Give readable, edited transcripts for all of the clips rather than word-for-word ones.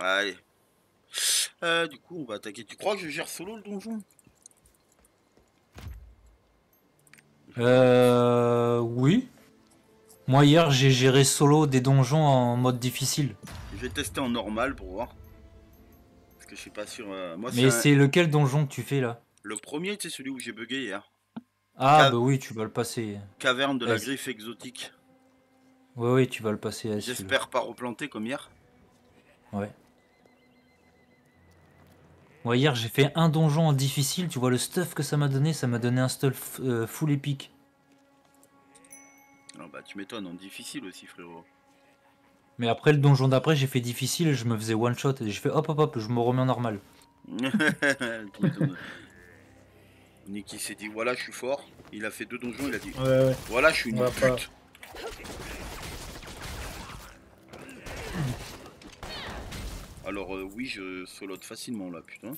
Allez. Du coup, on va attaquer. Tu crois que je gère solo le donjon? Oui. Moi hier j'ai géré solo des donjons en mode difficile. Je vais tester en normal pour voir. Parce que je suis pas sûr. Moi, c'est Mais c'est lequel donjon que tu fais là? le premier, c'est celui où j'ai bugué hier. Ah bah oui, tu vas le passer. Caverne de la Vas-y. griffe exotique. Ouais, oui, tu vas le passer à celui-là. J'espère pas replanter comme hier. Ouais. Moi hier j'ai fait un donjon en difficile, tu vois le stuff que ça m'a donné un stuff full épique. Ah bah, tu m'étonnes, en difficile aussi, frérot. Mais après le donjon d'après j'ai fait difficile et je me faisais one shot et je fais hop hop hop, je me remets en normal. Tu m'étonnes. Nicky s'est dit voilà, je suis fort. Il a fait 2 donjons, il a dit Ouais, voilà, je suis on une va pas. pute. Alors, oui, je solote facilement là, putain.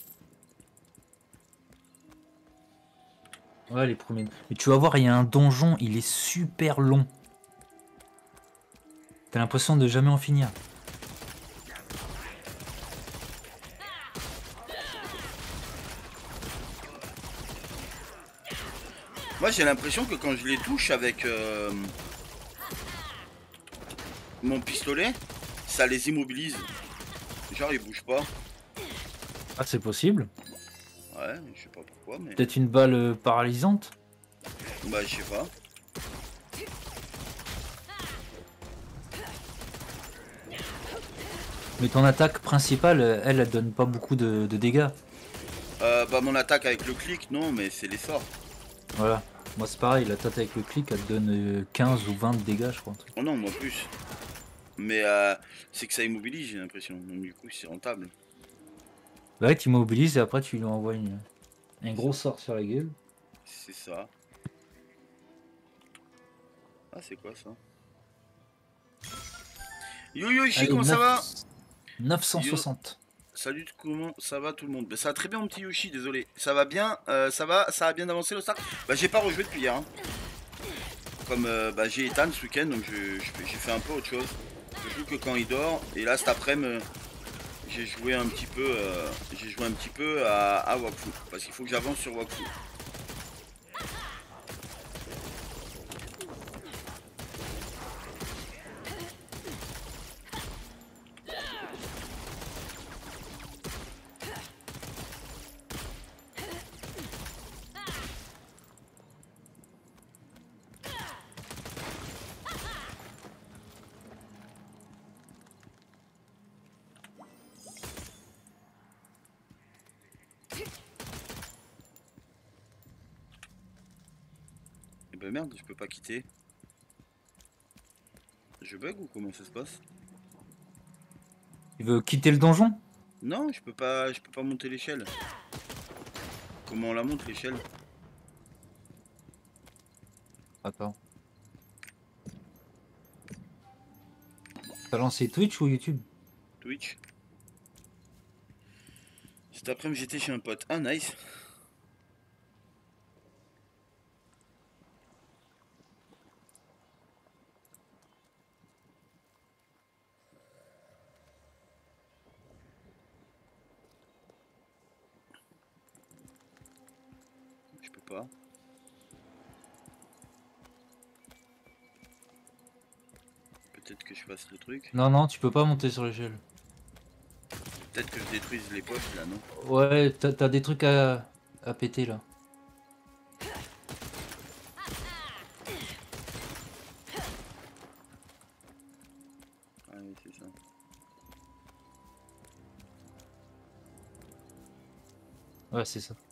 Ouais, les premiers. Mais tu vas voir, il y a un donjon, il est super long. T'as l'impression de jamais en finir. Moi, j'ai l'impression que quand je les touche avec mon pistolet, ça les immobilise. Genre, ils bougent pas. Ah, c'est possible. Ouais, je sais pas pourquoi, mais. Peut-être une balle paralysante. Bah, je sais pas. Mais ton attaque principale, elle donne pas beaucoup de dégâts. Bah, mon attaque avec le clic, non, mais c'est les sorts. Voilà. Moi, c'est pareil, la tête avec le clic, elle te donne 15 ou 20 de dégâts, je crois. Un truc. Oh non, moi plus. Mais c'est que ça immobilise, j'ai l'impression. Donc, du coup, c'est rentable. Bah ouais, tu immobilises et après, tu lui envoies un gros sort sur la gueule. C'est ça. Ah, c'est quoi ça? Yo yo Ishi, Allez, comment ça va? Yo, 960. salut, comment ça va tout le monde? Bah, ça va très bien mon petit Yoshi, désolé. Ça va bien, ça a bien avancé le start. Bah j'ai pas rejoué depuis hier. Hein. Comme bah, j'ai Ethan ce week-end, donc j'ai fait un peu autre chose. Je joue que quand il dort. Et là cet après-midi, j'ai joué un petit peu, à Wakfu. Parce qu'il faut que j'avance sur Wakfu. Et bah merde, je peux pas quitter. Je bug ou comment ça se passe? Tu veux quitter le donjon? Non, je peux pas monter l'échelle. Comment on la monte l'échelle? Attends. T'as lancé Twitch ou YouTube? Twitch. Cet après-midi j'étais chez un pote. Ah nice. Je peux pas. Peut-être que je fasse le truc. Non, non, tu peux pas monter sur l'échelle. Peut-être que je détruise les postes là, non? Ouais, t'as des trucs à péter là. Ah oui, c'est ça. Ouais, c'est ça.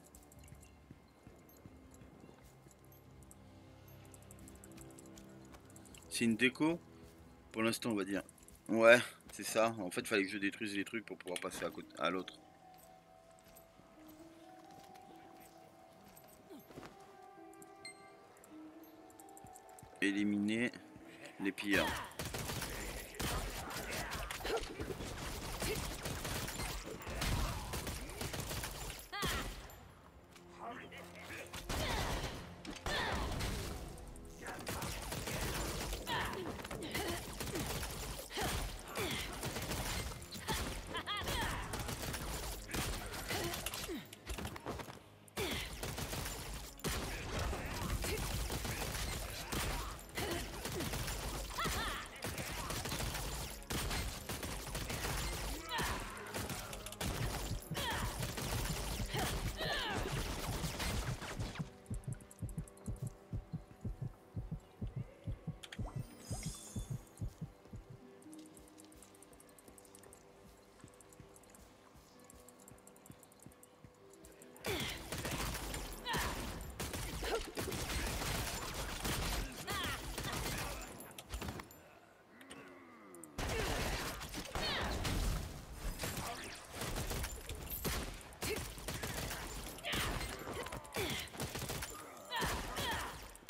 C'est une déco? Pour l'instant, on va dire. Ouais, c'est ça. En fait, il fallait que je détruise les trucs pour pouvoir passer à côté, à l'autre. Éliminer les pilleurs.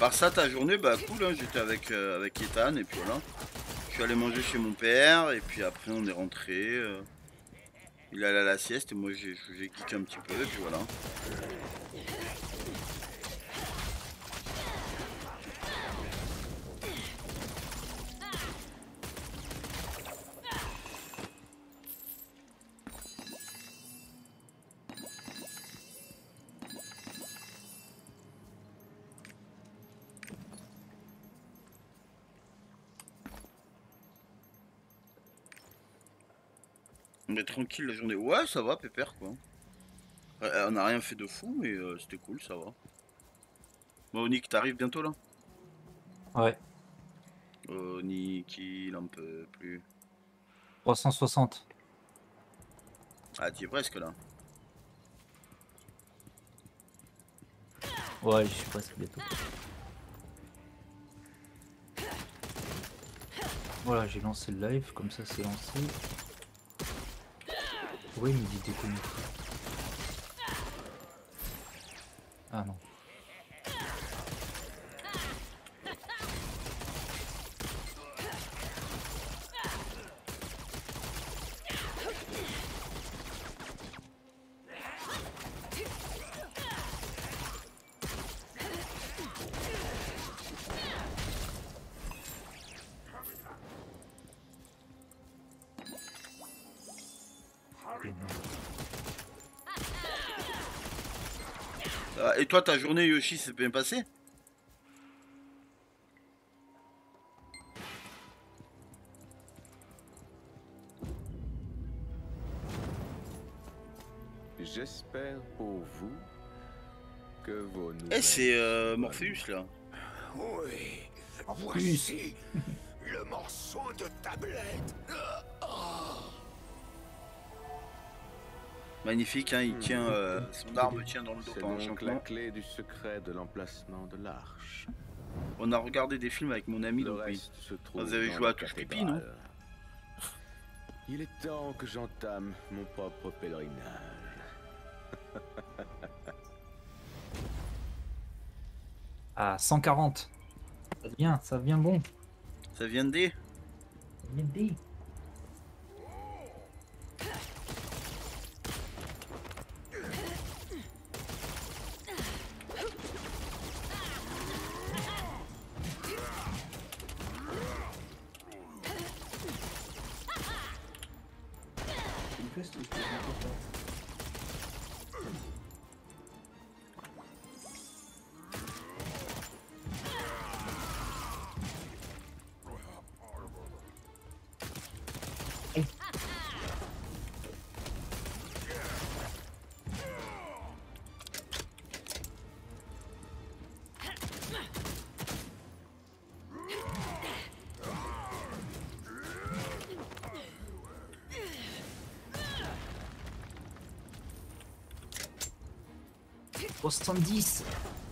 part ça, ta journée, bah cool, hein, j'étais avec Ethan et puis voilà. Je suis allé manger chez mon père et puis après on est rentré. Il est allé à la sieste et moi j'ai geeké un petit peu et puis voilà. On est tranquille la journée. Ouais, ça va, pépère quoi. On n'a rien fait de fou, mais c'était cool, ça va. Bon, Nick, t'arrives bientôt là? Ouais, Nick, il en peut plus. 360. Ah, t'y es presque là. Ouais, je suis presque bientôt. Voilà, j'ai lancé le live, comme ça c'est lancé. Oui, il me dit déconnecté. Ah non. Et toi, ta journée, Yoshi, s'est bien passée? J'espère pour vous que vos nouvelles... Eh, c'est Morpheus là. Oui, voici le morceau de tablette. Magnifique, hein, il tient, son arme tient dans le dos C'est pendant donc la l'enchantement. clé du secret de l'emplacement de l'arche. On a regardé des films avec mon ami, Le donc oui. reste se trouve Vous avez dans joué la à Touche Pipi, non? cathédrale. Il est temps que j'entame mon propre pèlerinage. Ah, 140. Ça vient bon. Ça vient de D. Ça vient D. Au 70.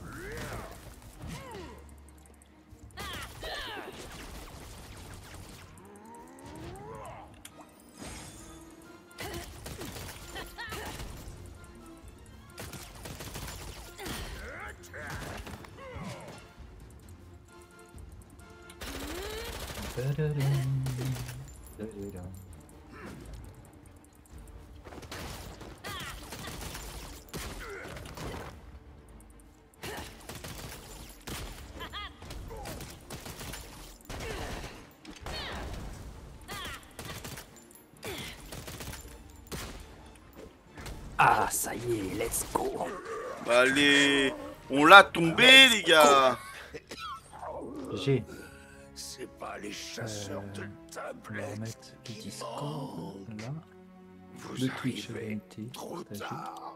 Ah, ça y est, let's go. Bah, allez, on l'a tombé, les gars. J'ai. C'est pas les chasseurs de On va tablettes remettre le qui Discord manquent. là. Vous Le Twitch arrivez VNT trop partagé. tard.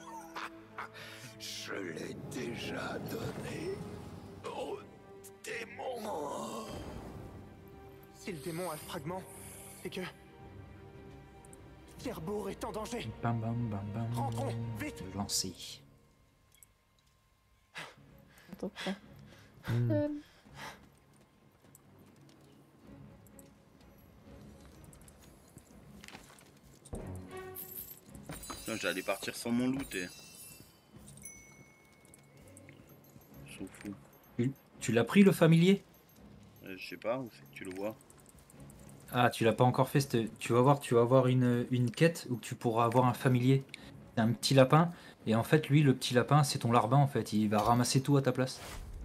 Je l'ai déjà donné au démon. Si le démon a le fragment, c'est que... Pierrebourg est en danger. Bam bam bam bam. Rentrons, vite. Lancé. Attends, quoi. Putain, j'allais partir sans mon loot et... S'en fout. Tu l'as pris le familier? Je sais pas, où c'est que tu le vois? Ah, tu l'as pas encore fait. Tu vas voir, tu vas avoir une quête où tu pourras avoir un familier. C'est un petit lapin. Et en fait, lui, le petit lapin, c'est ton larbin en fait. Il va ramasser tout à ta place.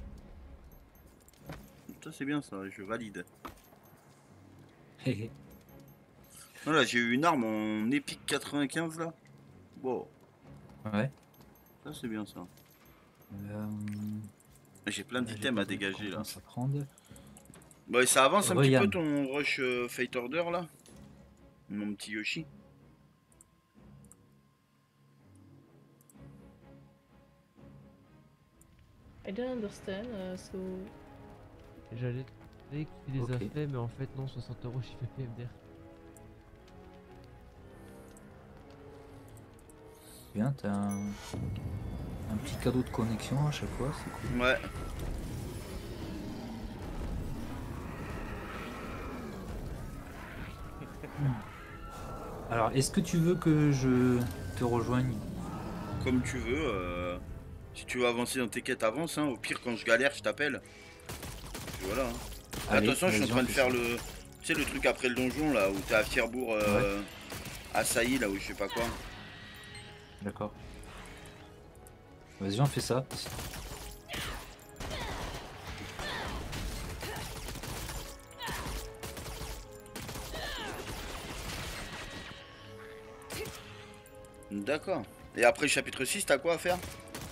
Ça c'est bien ça, je valide. ouais. Voilà, j'ai eu une arme en épique 95 là. Bon, ça c'est bien ça. Euh, J'ai plein là, j'ai d'items pas à de dégager là. récompense à prendre. Bon, et ça avance un petit peu Regarde. ton rush Fate Order là? Mon petit Yoshi. I don't understand, so... J'allais te dire qu'il les a Ok. fait, mais en fait non, 60 € chiffre PMDR. Bien, t'as un petit cadeau de connexion à chaque fois, c'est cool. Ouais. Alors, est-ce que tu veux que je te rejoigne? Comme tu veux. Si tu veux avancer dans tes quêtes, avance. Hein. Au pire, quand je galère, je t'appelle. Et voilà. Hein. Là, de Allez, toute façon, je suis en vas-y, train on de fait faire ça. le. Tu sais, le truc après le donjon là, où t'es à Fierbourg, à Sailly, là, où je sais pas quoi. D'accord. Vas-y, on fait ça. D'accord. Et après le chapitre 6, t'as quoi à faire?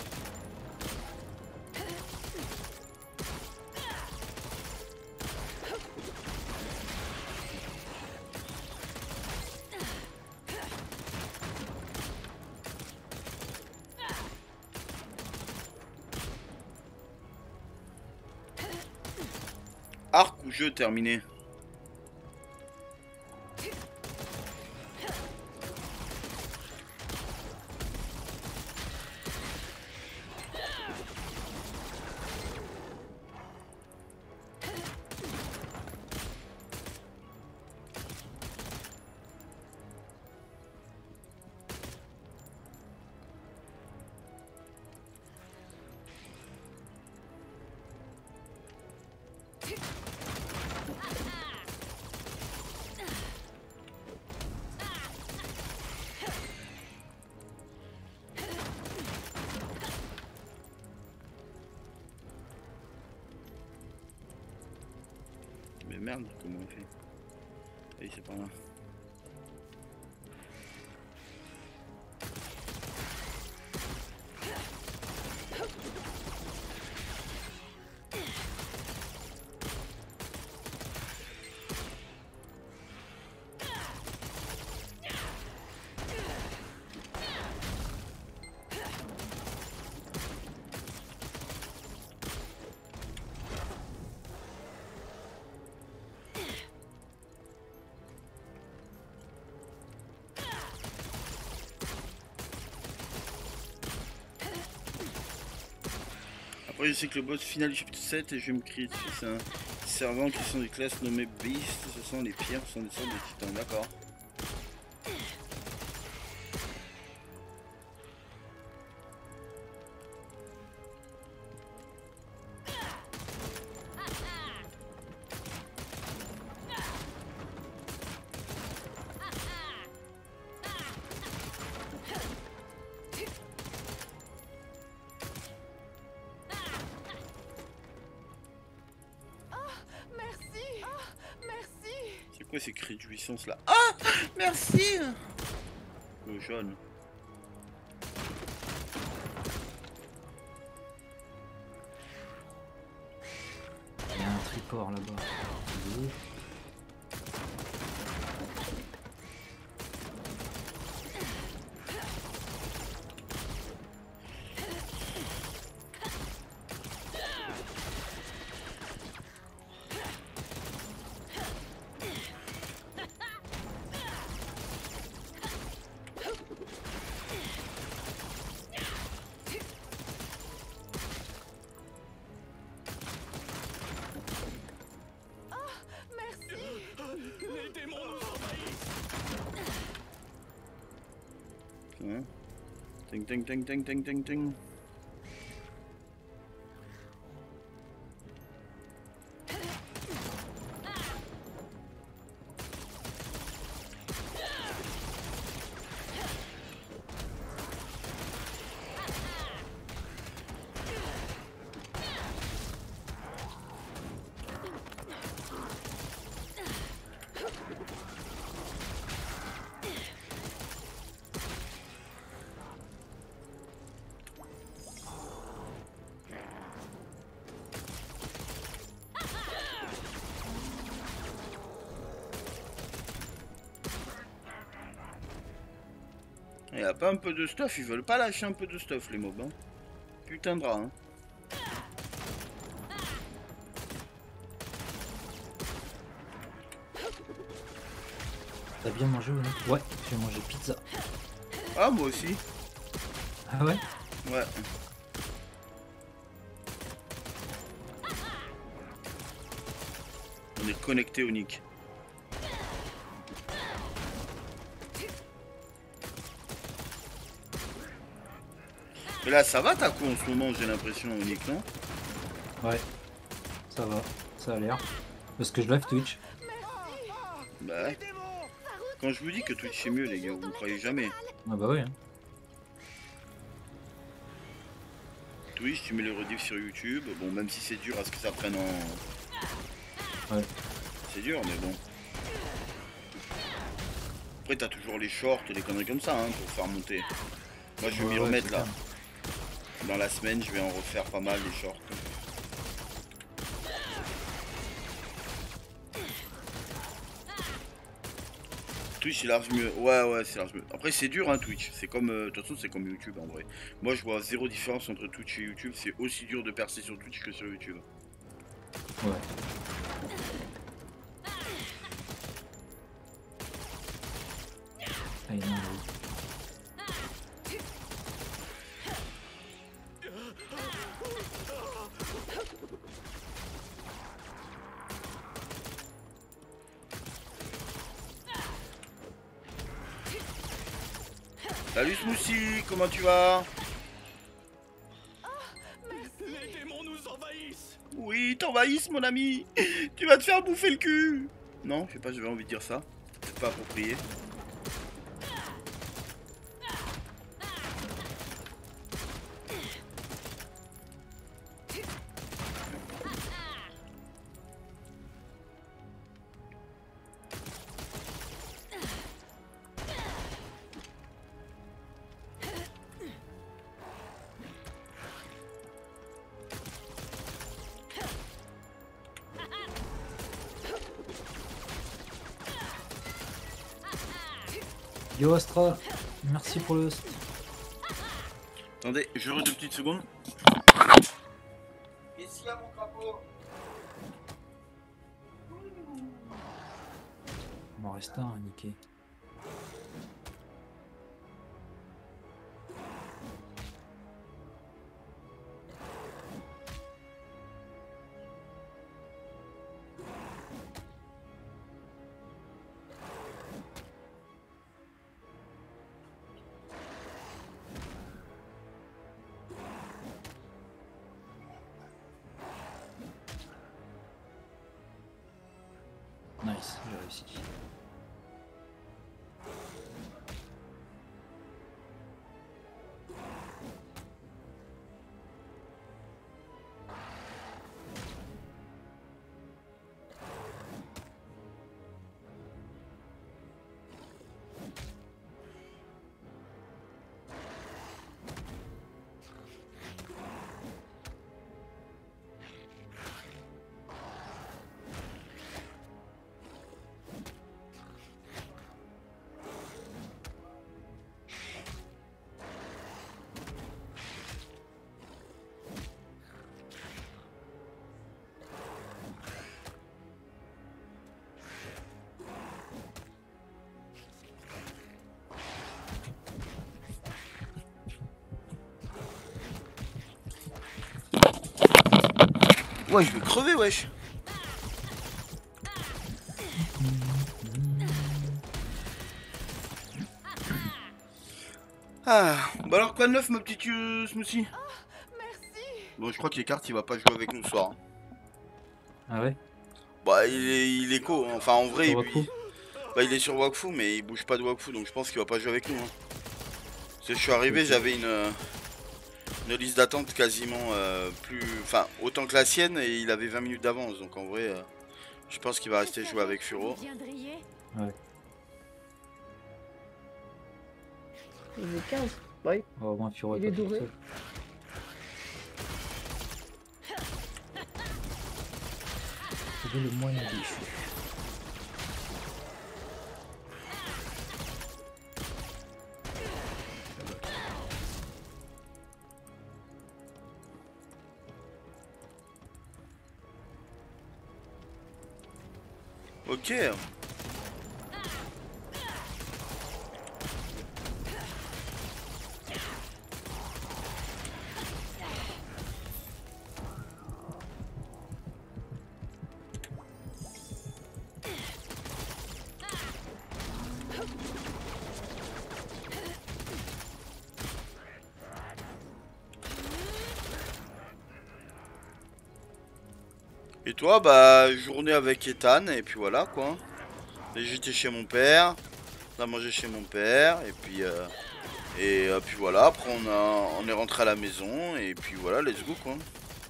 Arc ou jeu terminé? Mais merde, comment on fait? Oui, c'est pas là. Après, je sais que le boss final du chapitre 7, et je vais me crier dessus, c'est un servant qui sont des classes nommées Beast. Ce sont les pires, ce sont des sortes de titans, d'accord. Merci. Merci. C'est quoi ces cris de jouissance là? Ah, merci. Le jaune. Il y a un triport là-bas. Hein. Ting ting ting ting ting ting ting. Il y a pas un peu de stuff, ils veulent pas lâcher un peu de stuff les mobs. Hein. Putain de rat. Hein. T'as bien mangé ou non? Ouais, j'ai mangé pizza. Ah moi aussi. Ah ouais? Ouais. On est connecté au nick. Mais là ça va ta coup en ce moment j'ai l'impression au nick non? Ouais. Ça va, ça a l'air. Parce que je live Twitch. Bah ouais. Quand je vous dis que Twitch c'est mieux les gars, vous ne croyez jamais. Ah bah ouais. Hein. Twitch tu mets les rediffs sur YouTube, bon même si c'est dur à ce que ça prenne en... Ouais. C'est dur mais bon. Après t'as toujours les shorts et les conneries comme ça hein, pour faire monter. Moi je vais m'y remettre là. Dans la semaine je vais en refaire pas mal les shorts. Twitch c'est large mieux, ouais c'est large mieux. Après c'est dur hein Twitch, c'est comme, de toute façon c'est comme YouTube en vrai. Moi je vois zéro différence entre Twitch et YouTube, c'est aussi dur de percer sur Twitch que sur YouTube. Ouais. Ah, non, Salut Smoothie, comment tu vas? Les démons nous envahissent. Oui, t'envahissent mon ami. Tu vas te faire bouffer le cul. Non, je sais pas, j'avais envie de dire ça. C'est peut-être pas approprié. Yo Astra, merci pour le host. Attendez, je re 2 petites secondes. Ici à mon crapaud. Il m'en reste un à niquer. Nice, j'ai réussi. Ouais, je vais crever, wesh. Ah, bah alors quoi de neuf, ma petite Smoothie? Merci. Bon, je crois que les cartes, il va pas jouer avec nous ce soir. Hein. Ah ouais? Bah, il est co. Hein. Enfin, en vrai, Sur Wakfu bah, il est sur Wakfu, mais il bouge pas de Wakfu, donc je pense qu'il va pas jouer avec nous. Hein. Parce que je suis arrivé, j'avais une liste d'attente quasiment plus. Enfin, autant que la sienne, et il avait 20 minutes d'avance, donc en vrai, je pense qu'il va rester jouer avec Furo. Ouais. Il est 15. Oui. Oh, au moins Furo Il est doré. C'est le moyen déchu. Ok. Et toi, bah, journée avec Ethan, et puis voilà quoi. Et j'étais chez mon père, on a mangé chez mon père, et puis voilà, après on est rentré à la maison, et puis voilà, let's go quoi.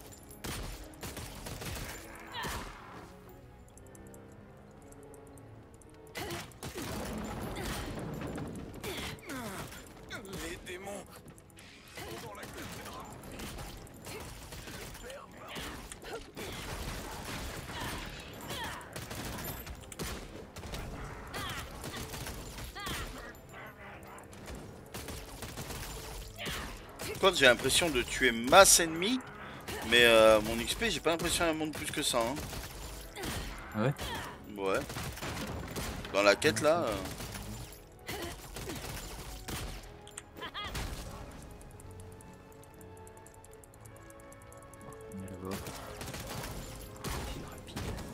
Les démons sont dans la cathédrale. Quand j'ai l'impression de tuer masse ennemie, mais mon XP, j'ai pas l'impression qu'elle monte plus que ça. Hein. Ah ouais. Ouais. Dans la quête là. On est là-bas. Rapide, rapide.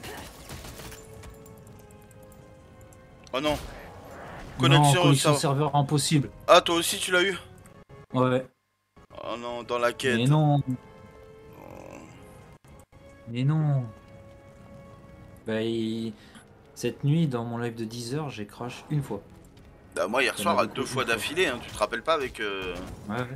Oh non. Non, Connexion, connexion ça... serveur impossible. Ah, toi aussi tu l'as eu? Ouais. Oh non, dans la quête. Mais non. Mais non. Bah, cette nuit, dans mon live de 10h, j'ai crash une fois. Bah, moi hier Ça soir, m'a à beaucoup 2 fois une fois. d'affilée, hein. Tu te rappelles pas avec... Ouais.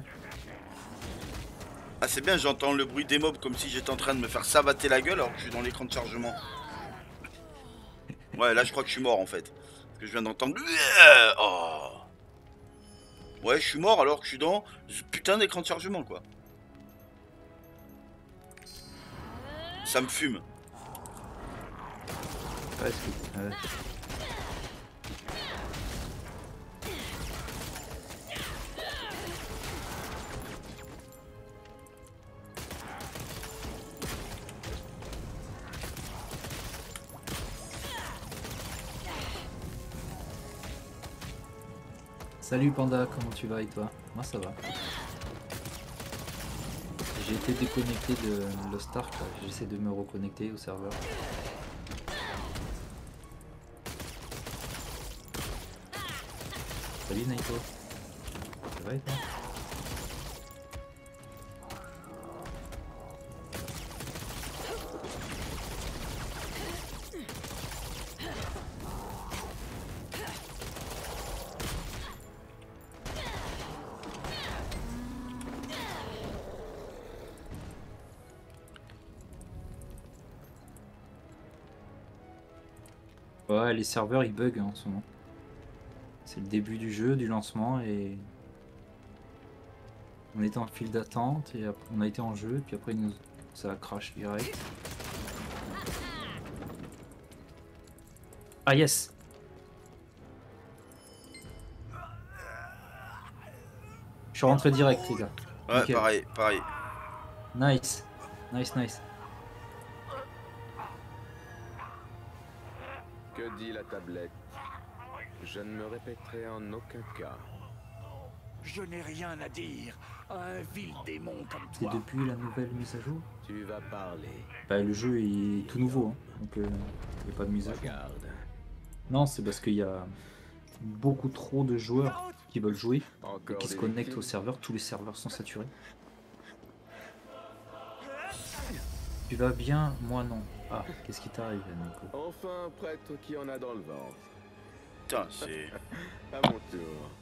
Ah, c'est bien, j'entends le bruit des mobs comme si j'étais en train de me faire sabater la gueule alors que je suis dans l'écran de chargement. Ouais, là je crois que je suis mort en fait. Parce que je viens d'entendre... Oh. Ouais, je suis mort alors que je suis dans ce putain d'écran de chargement quoi. Ça me fume. Ouais. Salut Panda, comment tu vas et toi? Moi ça va. J'ai été déconnecté de Lost Ark, là. J'essaie de me reconnecter au serveur. Salut Naito. Ça va et toi? Ouais, les serveurs ils bug en ce moment. C'est le début du jeu, du lancement et on était en file d'attente et après, on a été en jeu et puis après ça a crash direct. Ah yes. Je suis rentré direct les gars. Ouais, Nickel. pareil. Nice. Que dit la tablette? Je ne me répéterai en aucun cas. Je n'ai rien à dire à un vil démon comme C'est toi. depuis la nouvelle mise à jour. Tu vas parler. Bah, le jeu est tout nouveau, hein. Donc il n'y a pas de mise à jour. Regarde. Non, c'est parce qu'il y a beaucoup trop de joueurs qui veulent jouer et Encore qui se des connectent victimes? au serveur. Tous les serveurs sont saturés. Tu vas bien? Moi non. Ah, qu'est-ce qui t'arrive, Nico? Enfin un prêtre qui en a dans le ventre. Putain, c'est... À mon tour.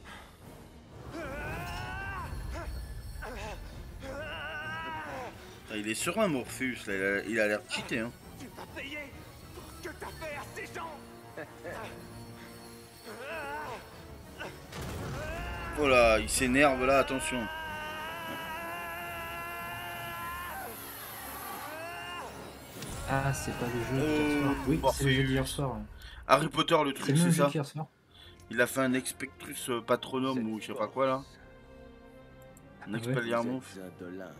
Ah, il est serein Morpheus, là. Il a l'air cheaté hein. Tu vas payer pour ce que t'as fait à ces gens. Voilà, il s'énerve là, attention. Ah, c'est pas le jeu d'hier soir. Oui, c'est le jeu d'hier soir. Ouais. Harry Potter le C'est truc, le c'est même jeu ça. qu'hier soir. Il a fait un Expectrus Patronum ou je sais pas quoi là. Un Expelliarmus. Vous êtes indolent.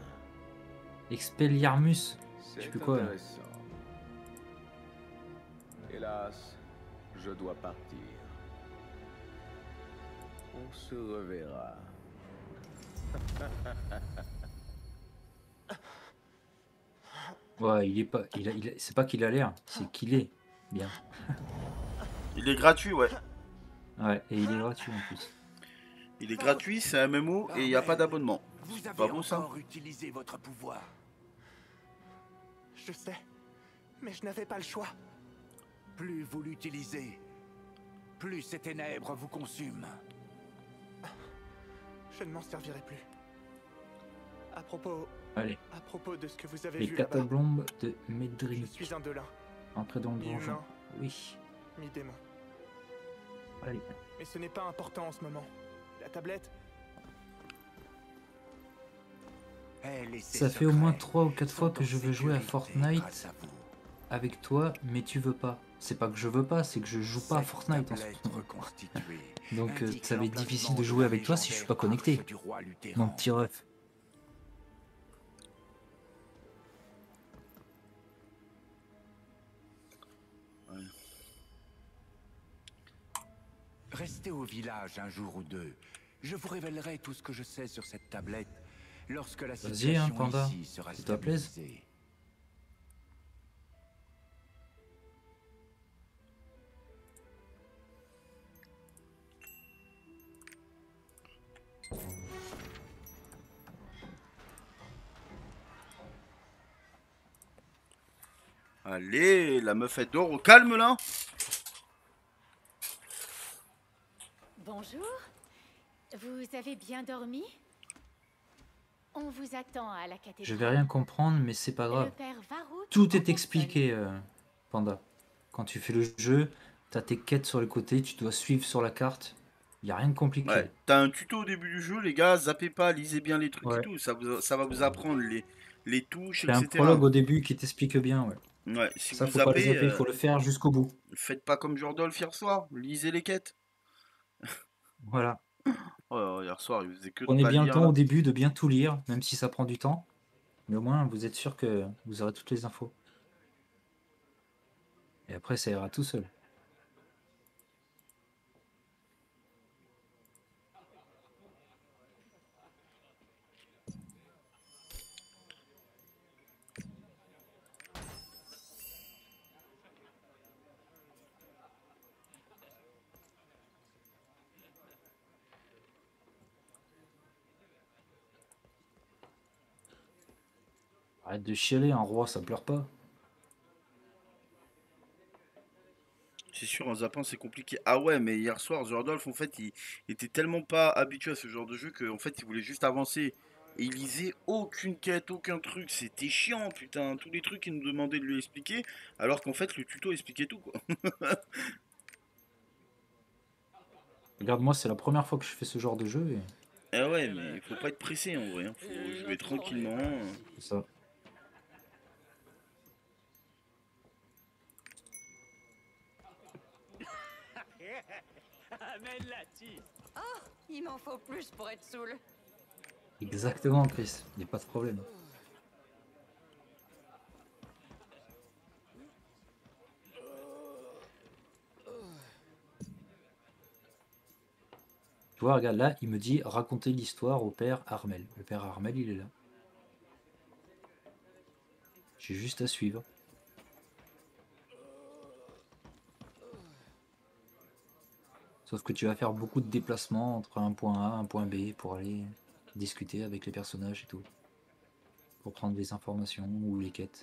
Expelliarmus. C'est sais plus quoi, là. intéressant. Hélas, je dois partir. On se reverra. Ouais, il est pas. C'est pas qu'il a l'air, c'est qu'il est bien. Il est gratuit, ouais. Ouais, et il est gratuit en plus. Il est gratuit, c'est un MMO et il n'y a pas d'abonnement. Vous C'est avez pas beau ça? encore utilisé votre pouvoir. Je sais, mais je n'avais pas le choix. Plus vous l'utilisez, plus ces ténèbres vous consument. Je ne m'en servirai plus. À propos Allez, de ce que vous avez les vu là-bas, catacombes de je Médric. suis un Delin, Entrez dans le donjon. mi-humain, Oui. mi-démon. Allez. Mais ce n'est pas important en ce moment. La tablette, Elle et ses Ça fait au moins secrets 3 ou 4 fois sont que en je veux jouer à sécurité Fortnite grâce à vous. avec toi, mais tu veux pas. C'est pas que je veux pas, c'est que je joue pas à Cette Fortnite en ce tablette moment. reconstituée Donc indique ça va être difficile de l'emplacement jouer la avec toi si je suis pas légendaire connecté. arche du roi Luthéran. Mon petit ref. Restez au village un jour ou deux. Je vous révélerai tout ce que je sais sur cette tablette lorsque la Vas-y, situation hein, Panda. ici sera Ça te plaise? stabilisée. Allez, la meuf elle dort au calme là. Bonjour. Vous avez bien dormi? On vous attend à la cathédrale. Je vais rien comprendre, mais c'est pas Le grave. père Varrouk Tout en est personne. expliqué, Panda. Quand tu fais le jeu, t'as tes quêtes sur le côté, tu dois suivre sur la carte. Y a rien de compliqué. Ouais, t'as un tuto au début du jeu, les gars, zappez pas, lisez bien les trucs Ouais. et tout, ça va vous apprendre les touches, T'as un etc. prologue au début qui t'explique bien, ouais. Ouais, si Ça, vous faut pas le zappez, zapper, faut le faire jusqu'au bout. faites pas comme Jordolf hier soir, lisez les quêtes. Voilà. Oh, hier soir, il faisait que de Prenez pas bien le lire temps là. au début de bien tout lire, même si ça prend du temps. Mais au moins, vous êtes sûr que vous aurez toutes les infos. Et après, ça ira tout seul. Arrête de chialer, un roi, ça pleure pas. C'est sûr, en zappant, c'est compliqué. Ah ouais, mais hier soir, Jordolf, en fait, il était tellement pas habitué à ce genre de jeu qu'en fait, il voulait juste avancer. Et il lisait aucune quête, aucun truc. C'était chiant, putain. Tous les trucs, il nous demandait de lui expliquer. Alors qu'en fait, le tuto expliquait tout, quoi. Regarde-moi, c'est la première fois que je fais ce genre de jeu. Et... Ah ouais, mais il faut pas être pressé en vrai. Hein. Faut jouer tranquillement. c'est ça. Il m'en faut plus pour être saoul. Exactement, Chris. Il n'y a pas de problème. Tu vois, regarde là, il me dit raconter l'histoire au père Armel. Le père Armel, il est là. J'ai juste à suivre. Sauf que tu vas faire beaucoup de déplacements entre un point A, un point B pour aller discuter avec les personnages et tout. Pour prendre des informations ou les quêtes.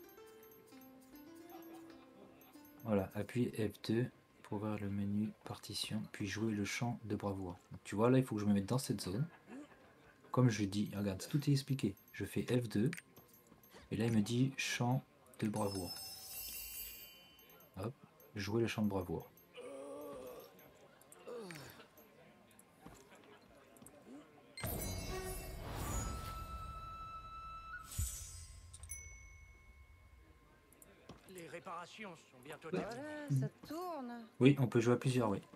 Voilà, appuie F2 pour ouvrir le menu partition, puis jouer le chant de bravoure. Donc, tu vois là, il faut que je me mette dans cette zone. Comme je dis, regarde, tout est expliqué. Je fais F2, et là il me dit chant de bravoure. Hop, jouer le chant de bravoure. Les réparations sont bientôt Voilà, terminées. ça tourne. Oui, on peut jouer à plusieurs, oui.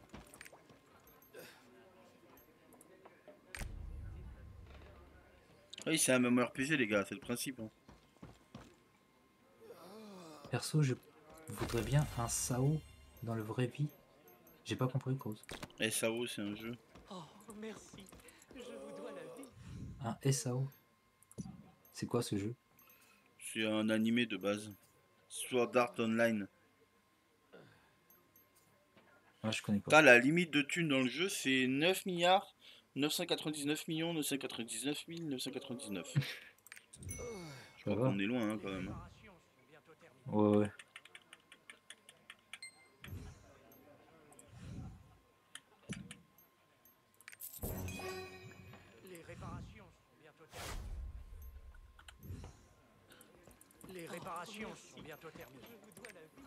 Oui, c'est un MMORPG, les gars, c'est le principe. Hein. Perso, je voudrais bien un Sao dans le vrai vie? J'ai pas compris cause. SAO, c'est un jeu. Oh, merci. Je vous dois la vie. Un SAO. C'est quoi ce jeu? C'est un animé de base. Sword Art Online. Ah, je connais pas. Putain, la limite de thunes dans le jeu, c'est 9 milliards 999 millions 999 999. Je crois qu'on est loin hein, quand même. Hein. Ouais, ouais. Les réparations sont bientôt terminées. Les réparations sont bientôt terminées. Je vous dois la vie.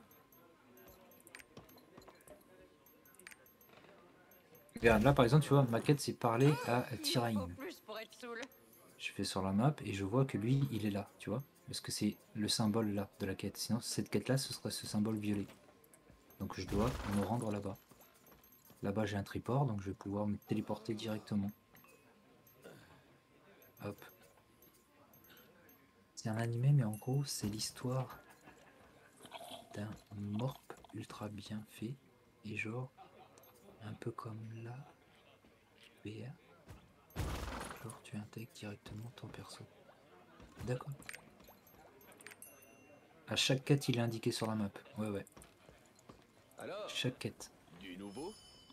Regarde, là par exemple, tu vois, ma quête c'est parler à Il m'en Tyrain. faut plus pour être saoul. Je fais sur la map et je vois que lui, il est là, tu vois. Parce que c'est le symbole là de la quête. Sinon, cette quête-là, ce serait ce symbole violet. Donc je dois me rendre là-bas. Là-bas, j'ai un triport, donc je vais pouvoir me téléporter directement. Hop. C'est un animé, mais en gros, c'est l'histoire d'un morp ultra bien fait. Et genre, un peu comme là, VR. Genre, tu intègres directement ton perso. D'accord. À chaque quête, il est indiqué sur la map. Ouais, ouais. Alors, Chaque quête. du nouveau?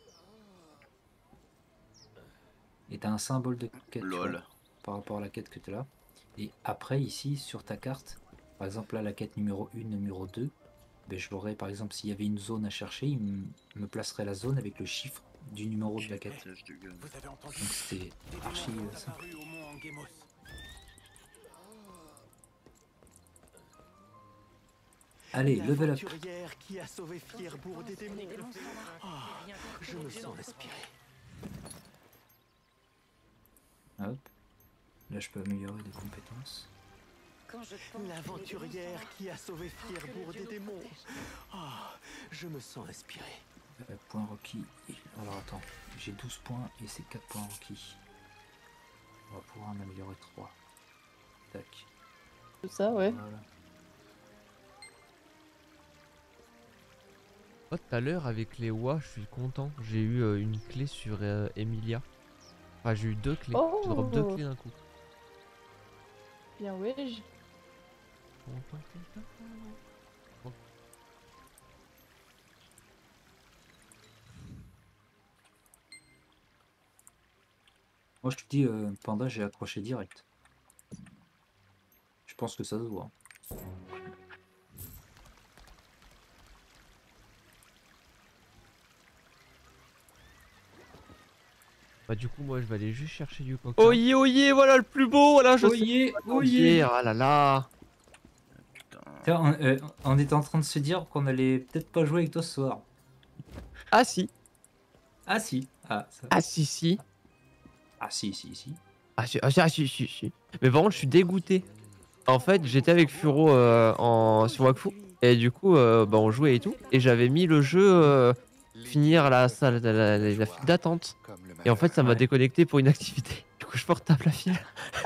Et t'as un symbole de quête, tu Lol. vois, par rapport à la quête que tu as là. Et après, ici, sur ta carte, par exemple, là, la quête numéro 1, numéro 2, ben, je l'aurais, par exemple, s'il y avait une zone à chercher, me placerait la zone avec le chiffre du numéro de la quête. Piège de gueule. Vous avez entendu? Donc c'était Des archi démons sont simple. apparus au mont Angemos. Allez, level up. L'aventurière qui a sauvé Fierbourg des démons. Je me sens inspiré. Hop. Là, je peux améliorer des compétences. Quand je pense L'aventurière qui a sauvé Fierbourg des démons. Je me sens inspiré. Point Rocky. Alors attends, j'ai 12 points et c'est 4 points Rocky. On va pouvoir en améliorer 3. Tac. Tout ça, ouais. Voilà. Oh, tout à l'heure avec les WA, je suis content. J'ai eu une clé sur Emilia. Enfin, j'ai eu 2 clés. Oh. J'ai drop 2 clés d'un coup. Bien, ouais. Moi, je te dis, Panda, j'ai accroché direct. Je pense que ça se voit. Bah du coup moi je vais aller juste chercher du coca. Oyez, oyez, voilà le plus beau, voilà, je sais. Oyez, oyez. Ah là là. Tiens, on était en train de se dire qu'on allait peut-être pas jouer avec toi ce soir. Ah si. Ah si. Ah, ça. Ah si si. Ah si, si, si. Ah si, ah, si, ah, si, si, si. Mais par contre je suis dégoûté. En fait j'étais avec Furo sur Wakfu. Et du coup bah, on jouait et tout. Et j'avais mis le jeu finir la salle, la file d'attente. Et en fait ça m'a déconnecté pour une activité. Du coup je portable la file.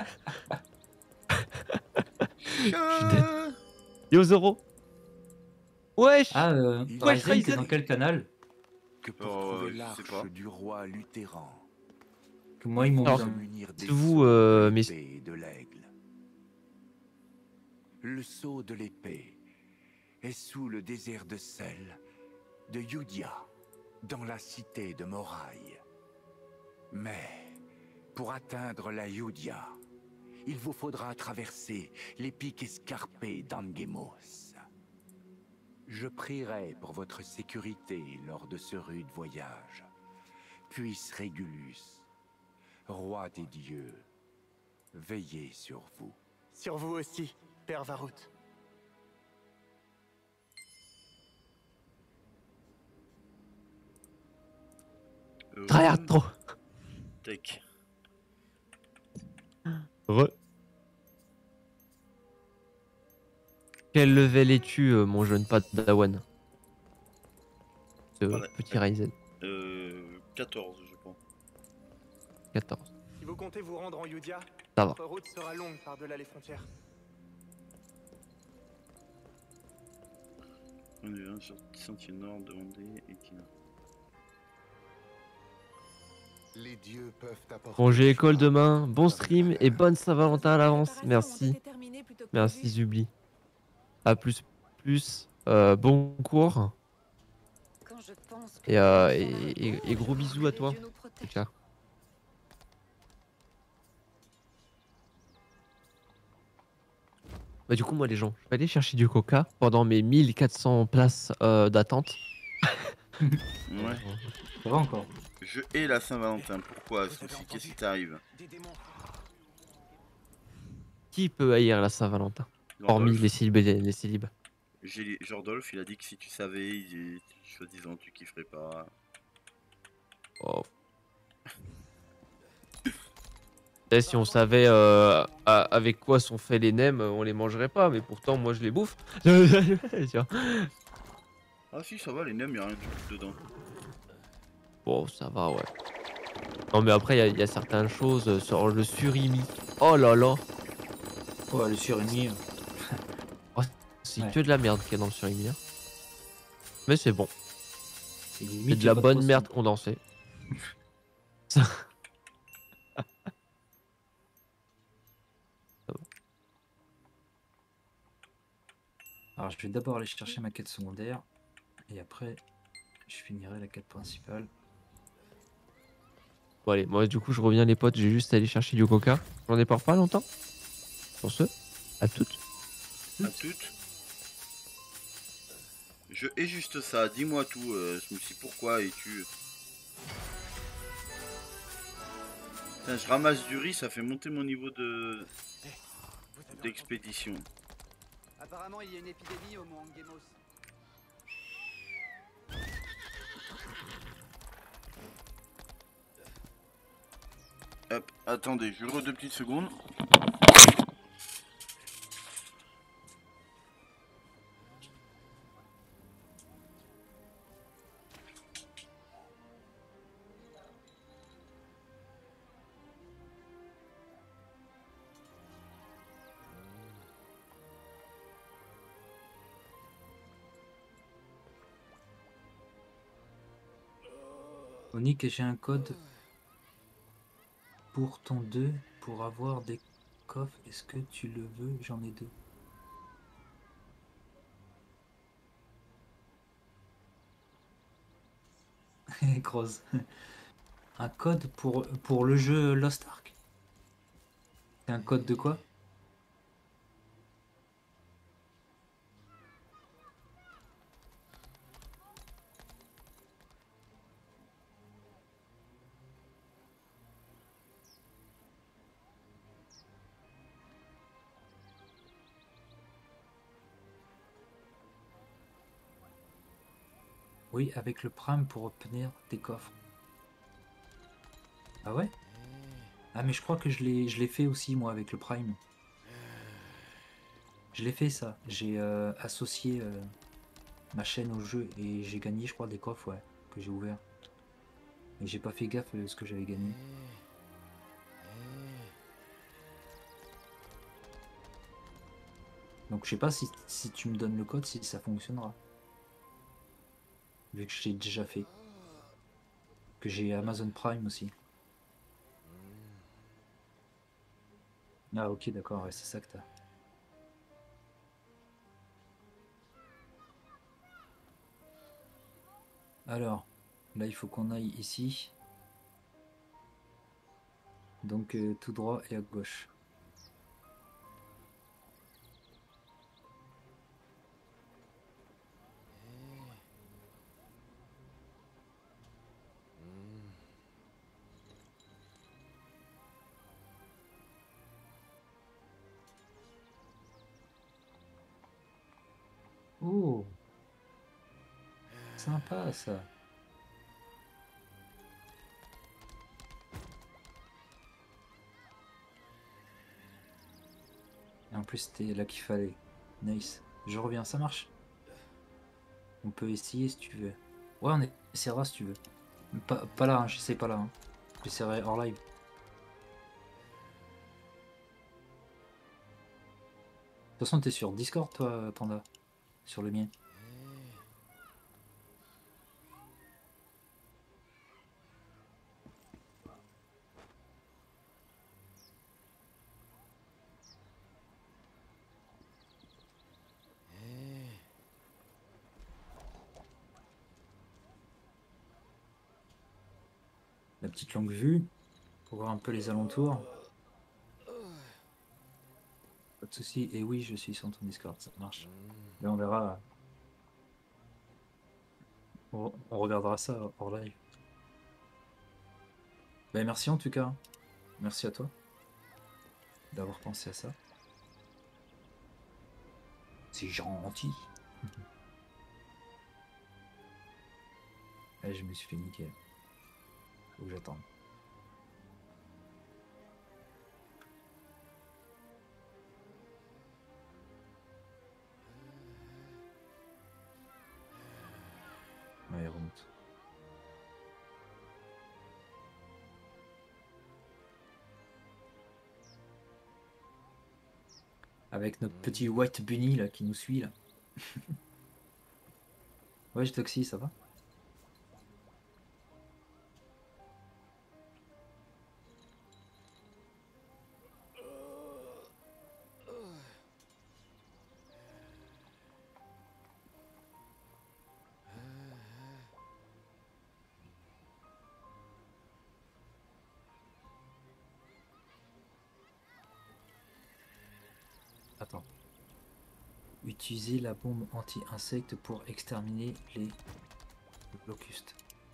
Je suis dead. Yo Zoro. Wesh. Ah, Wesh Ryzen, t'es Ryzen. dans quel canal? Que pour Oh, trouver je sais l'arche pas. du roi Luthéran. Que moi, ils m'ont Alors, mis dans- munir des vous, sceaux de mais- l'épée et de l'aigle. Le sceau de l'épée est sous le désert de sel de Yudia, dans la cité de Moraï. Mais pour atteindre la Yudia, il vous faudra traverser les pics escarpés d'Angemos. Je prierai pour votre sécurité lors de ce rude voyage. Puisse Régulus, roi des dieux, veiller sur vous. Sur vous aussi, Père Varut. Tryhard trop. Tech. Re. Quel level es-tu, mon jeune padawan? Ce Voilà. petit Ryzen. 14, je pense. 14. Si vous comptez vous rendre en Yudia, Ça va. votre route sera longue par-delà les frontières. point de vue 1 sur Sentier Nord, demandez Etina. Les dieux peuvent apporter. Bon, j'ai école demain. Bon stream et bonne Saint-Valentin à l'avance. Merci. Merci Zubli. À plus plus. Bon cours. Et gros bisous à toi. Ciao. Bah du coup moi les gens, je vais aller chercher du coca pendant mes 1400 places d'attente. Ouais. Ça va encore. Je hais la Saint-Valentin. Pourquoi, Souci? Qu'est-ce qui t'arrive? Qui peut haïr la Saint-Valentin? Hormis les célibes. Jordolf, il a dit que si tu savais, soi-disant, tu kifferais pas. Oh. Et si on savait avec quoi sont faits les nems, on les mangerait pas, mais pourtant moi je les bouffe. Tiens. Ah si, ça va, les nems, y'a rien du tout dedans. Bon, ça va, ouais. Non, mais après, il y a certaines choses sur le surimi. Oh là là. Ouais, le surimi. Oh, c'est Ouais. que de la merde qu'il y a dans le surimi. Hein. Mais c'est bon. C'est C'est de la bonne merde condensée. Alors je vais d'abord aller chercher ma quête secondaire et après je finirai la quête principale. Bon allez, moi du coup je reviens les potes, j'ai juste à aller chercher du coca. J'en ai pas longtemps. Pour ce, à toutes. À toutes. Je hais juste ça, dis-moi tout, Smoothie, pourquoi es-tu... Putain, je ramasse du riz, ça fait monter mon niveau de... d'expédition. Apparemment, il y a une épidémie au mont Angemos. Hop, attendez, je re 2 petites secondes. Onic, j'ai un code pour ton 2 pour avoir des coffres. Est-ce que tu le veux? J'en ai 2. Grosse. Un code pour le jeu Lost Ark? C'est un code de quoi? Oui, avec le Prime pour obtenir des coffres. Ah ouais? Ah mais je crois que je l'ai fait aussi moi avec le Prime. Je l'ai fait ça. J'ai associé ma chaîne au jeu et j'ai gagné je crois des coffres, ouais, que j'ai ouvert. Mais j'ai pas fait gaffe à ce que j'avais gagné. Donc je sais pas si tu me donnes le code si ça fonctionnera. Vu que je l'ai déjà fait. Que j'ai Amazon Prime aussi. Ah ok d'accord, ouais, c'est ça que t'as. Alors, là il faut qu'on aille ici. Donc tout droit et à gauche. Oh, sympa ça. Et en plus c'était là qu'il fallait. Nice. Je reviens, ça marche. On peut essayer si tu veux. Ouais, on essaiera si tu veux. Pas là, hein, j'essaie pas là. Hein. J'essaierai hors live. De toute façon, t'es sur Discord toi, Panda? Sur le mien? la petite longue vue pour voir un peu les alentours. Pas de soucis. Et oui, je suis sur ton Discord, ça marche. Mais on verra. On regardera ça hors live. Ben, merci en tout cas. Merci à toi d'avoir pensé à ça. C'est gentil. Et je me suis fait niquer. Faut que j'attende. Ouais, remonte. Avec notre petit White Bunny là qui nous suit là. Ouais, Toxi, ça va? Attends. Utiliser la bombe anti-insecte pour exterminer les locustes.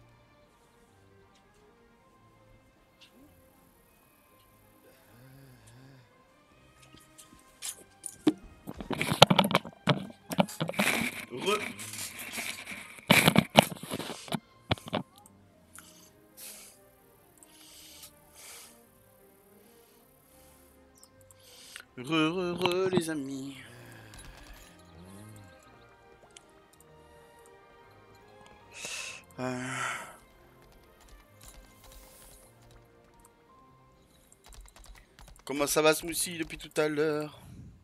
Les amis. Comment ça va, Smoothie, depuis tout à l'heure?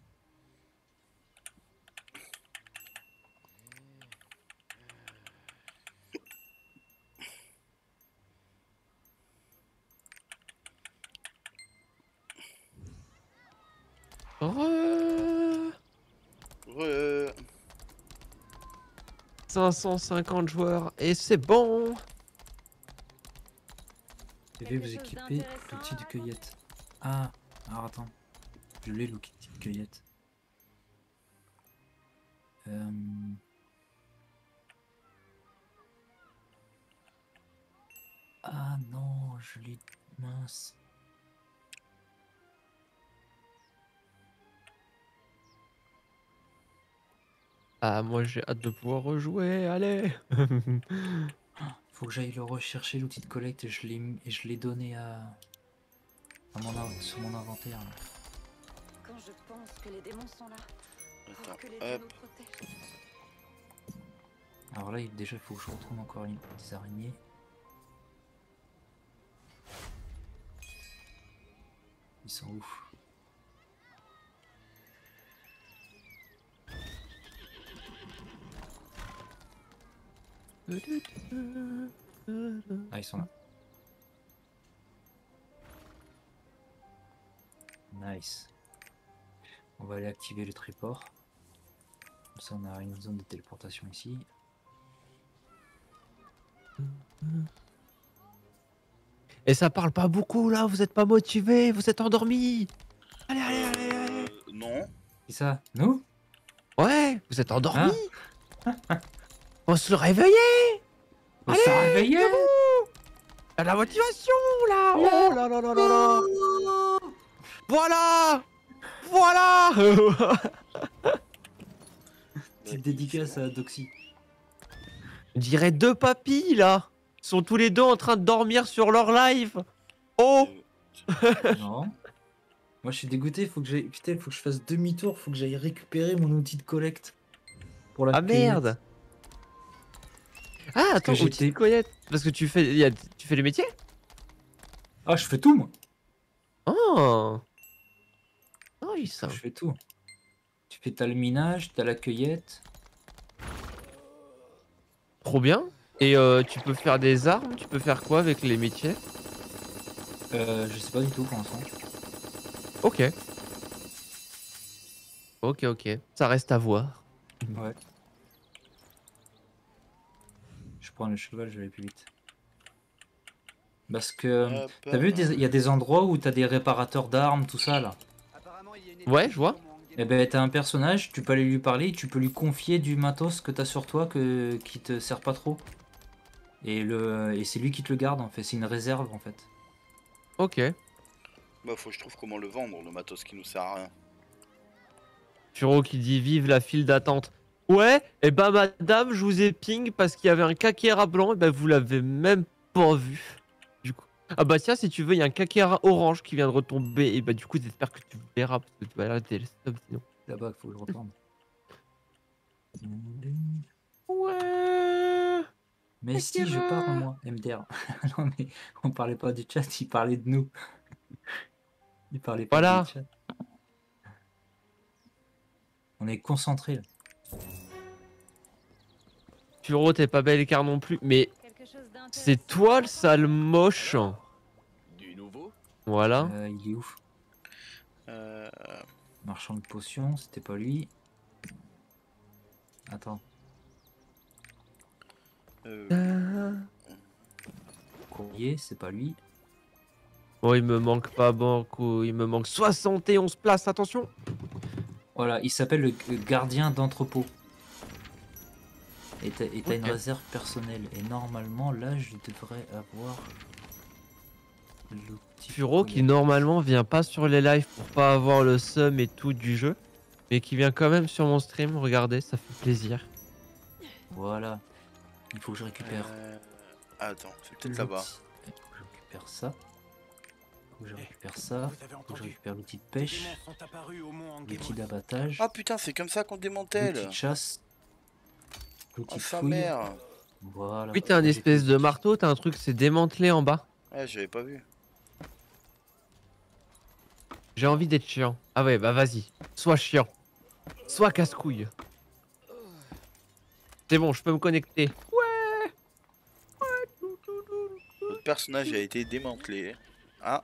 Re... 550 joueurs et c'est bon. Devez vous équiper l'outil de cueillette. Ah, alors attends. Je l'ai l'outil de cueillette. Ah non, je l'ai... Mince. Ah, moi j'ai hâte de pouvoir rejouer, allez. Faut que j'aille le rechercher, l'outil de collecte, et je l'ai donné sur mon inventaire. Là. Quand je pense que les démons sont là, pour que les hop. nous protègent. Alors là, déjà, il faut que je retrouve encore des araignées. Ils sont ouf. Ah, ils sont là. Nice. On va aller activer le tréport. Comme ça, on a une zone de téléportation ici. Et ça parle pas beaucoup là, vous êtes pas motivé, vous êtes endormis. Allez, allez, allez, allez. Non. C'est ça, nous? Ouais, vous êtes endormis. Faut se réveiller. Faut se réveiller. À la motivation là. Oh là là là là là. Voilà. Voilà. Petite dédicace à Doxy. On dirait deux papis là. Ils sont tous les deux en train de dormir sur leur live. Oh. Non. Moi je suis dégoûté, faut que j'aille. Putain, faut que je fasse demi-tour, faut que j'aille récupérer mon outil de collecte. Pour la merde. Ah attends, outil de collecte. Parce que tu fais les métiers? Ah, je fais tout moi. Oh. Oh oui, ça. Je fais tout. Tu fais t'as le minage, t'as la cueillette. Trop bien. Et tu peux faire des armes, tu peux faire quoi avec les métiers? Je sais pas du tout pour l'instant. Ok. Ok, ok. Ça reste à voir. Ouais. Je prends le cheval, je vais aller plus vite. Parce que Hop, t'as vu, il y a des endroits où t'as des réparateurs d'armes, tout ça là. Ouais, je vois. Et ben t'as un personnage, tu peux aller lui parler, tu peux lui confier du matos que t'as sur toi qui te sert pas trop. Et c'est lui qui te le garde en fait, c'est une réserve en fait. Ok. Bah faut que je trouve comment le vendre, le matos qui nous sert à rien. Furo qui dit vive la file d'attente. Ouais, et bah madame, je vous ai ping parce qu'il y avait un Kakera blanc, et bah vous l'avez même pas vu. Du coup. Ah bah tiens, si tu veux, il y a un Kakera orange qui vient de retomber, et bah du coup j'espère que tu verras parce que tu vas arrêter le stop sinon. Là-bas, il faut que je retourne. Ouais. Mais si, je parle moi, MDR. Non mais on parlait pas du chat, il parlait de nous. Il parlait pas Voilà. du chat. On est concentré là. Furo, t'es pas belle car non plus, mais c'est toi le sale moche. Du nouveau? Voilà. Il est ouf. Marchand de potions, c'était pas lui. Attends. Courrier, c'est pas lui. Bon, il me manque pas beaucoup, il me manque 71 places, attention. Voilà, il s'appelle le gardien d'entrepôt. Et t'as une Ok. réserve personnelle. Et normalement, là, je devrais avoir... le petit Furo qui normalement vient pas sur les lives pour pas avoir le seum et tout du jeu, mais qui vient quand même sur mon stream, regardez, ça fait plaisir. Voilà. Il faut que je récupère. Attends, c'est peut-être là-bas. Il faut que je récupère ça. Il faut que je récupère ça. Il faut que je récupère l'outil de pêche. L'outil d'abattage. Ah putain, c'est comme ça qu'on L'outil démantèle. de chasse. L'outil Oh de sa fouille. mère. Voilà. Oui, t'as un espèce de marteau, t'as un truc, c'est démantelé en bas. Ouais, j'avais pas vu. J'ai envie d'être chiant. Ah ouais, bah vas-y. Sois chiant. Sois casse-couille. C'est bon, je peux me connecter. Notre personnage a été démantelé. Ah.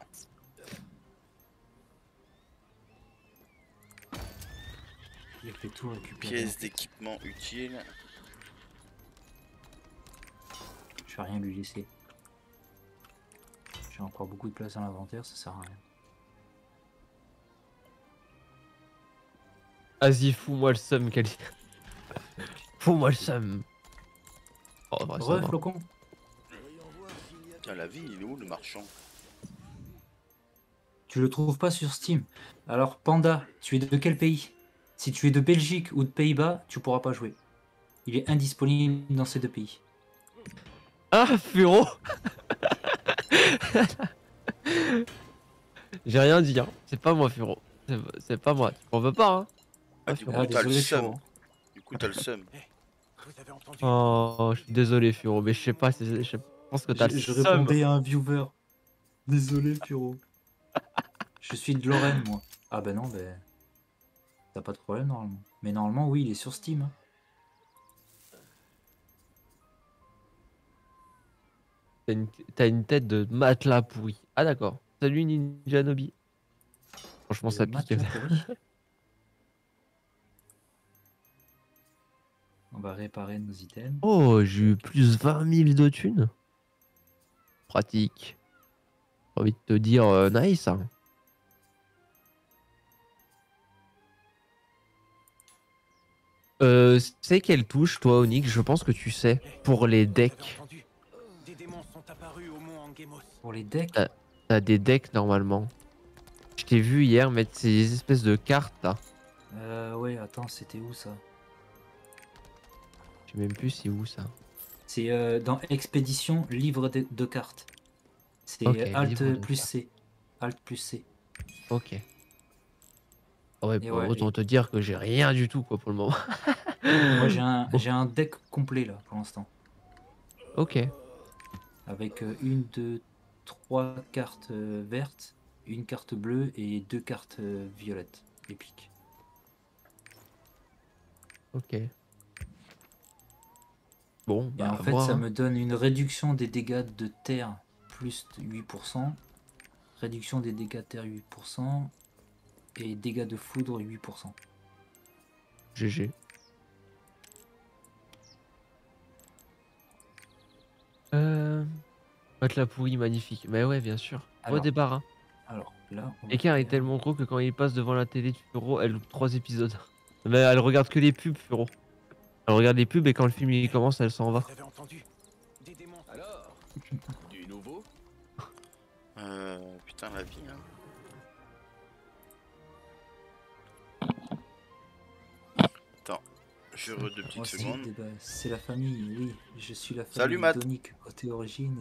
Il fait tout récupérer. Pièces d'équipement utiles. Je vais rien lui laisser. J'ai encore beaucoup de place dans l'inventaire, ça sert à rien. Vas-y, fous-moi le seum, Kali. Fous-moi le seum. Oh, vrai, ça va. Flocon. Ah, la vie, il est où le marchand? Tu le trouves pas sur Steam. Alors Panda, tu es de quel pays? Si tu es de Belgique ou de Pays-Bas, tu pourras pas jouer. Il est indisponible dans ces deux pays. Ah, Furo. J'ai rien dit, hein. C'est pas moi, Furo. C'est pas moi. Tu m'en veux pas, hein. Ah, du coup, t'as le seum. Du coup, t'as le seum. Oh, je suis désolé, Furo, mais je sais pas, je pense que t'as le Je seum. répondais à un viewer. Désolé, Puro. Je suis de Lorraine, moi. Ah bah non, ben... T'as pas de problème, normalement. Mais normalement, oui, il est sur Steam. T'as une tête de matelas pourri. Ah d'accord. Salut Ninja Nobi. Franchement, ça pique. On va réparer nos items. Oh, j'ai eu plus 20 000 de thunes. Pratique. J'ai envie de te dire nice. Hein. C'est quelle touche, toi, Onyx? Je pense que tu sais. Pour les decks. Pour les decks? T'as des decks normalement. Je t'ai vu hier mettre ces espèces de cartes là. Ouais, attends, c'était où ça? Je sais même plus c'est où ça. C'est dans Expédition, livre de cartes. C'est Ok, Alt plus C. Alt plus C. Ok. Ouais, Et pour ouais, autant te dire que j'ai rien du tout quoi pour le moment. Moi j'ai un deck complet là pour l'instant. Ok. Avec une, deux, trois cartes vertes, une carte bleue et deux cartes violettes. Épiques. Ok. Bon, Et bah en fait voir, ça hein. me donne une réduction des dégâts de terre plus 8%. Réduction des dégâts de terre 8%. Et dégâts de foudre 8%. GG. Matelas pourri magnifique. Mais ouais, bien sûr. Alors, Redébarras. Alors là, on va L'écart est faire- tellement gros que quand il passe devant la télé de Furo, elle loupe 3 épisodes. Mais elle regarde que les pubs, Furo. Elle regarde les pubs et quand le film il commence, elle s'en va. Vous avez entendu? Des démons. Alors, du nouveau? Putain, la vie, hein. Attends, je re 2 petites Voici secondes. le débat. C'est la famille, oui. Je suis la famille Salut, Matt. Donic, côté origine.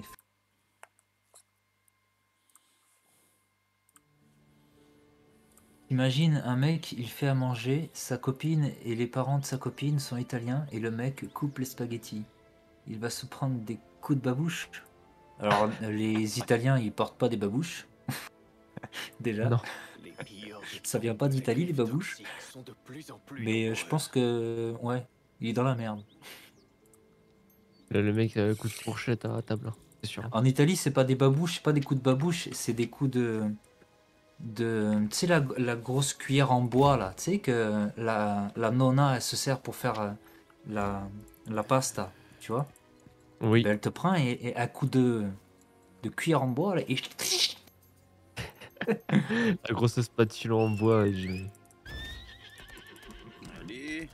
Imagine un mec, il fait à manger, sa copine et les parents de sa copine sont italiens et le mec coupe les spaghettis. Il va se prendre des coups de babouche. Alors les Italiens ils portent pas des babouches. Déjà. Non. Ça vient pas d'Italie les babouches. Sont de plus en plus Mais je pense que ouais, il est dans la merde. Là, le mec a un coup de fourchette à table, hein, c'est sûr. En Italie, c'est pas des babouches, c'est pas des coups de babouche, c'est des coups de tu sais la grosse cuillère en bois là, tu sais que la nonna elle se sert pour faire la pasta, tu vois. Oui. Ben, elle te prend et à coup de cuillère en bois là, et La grosse spatule en bois et j'ai... Allez.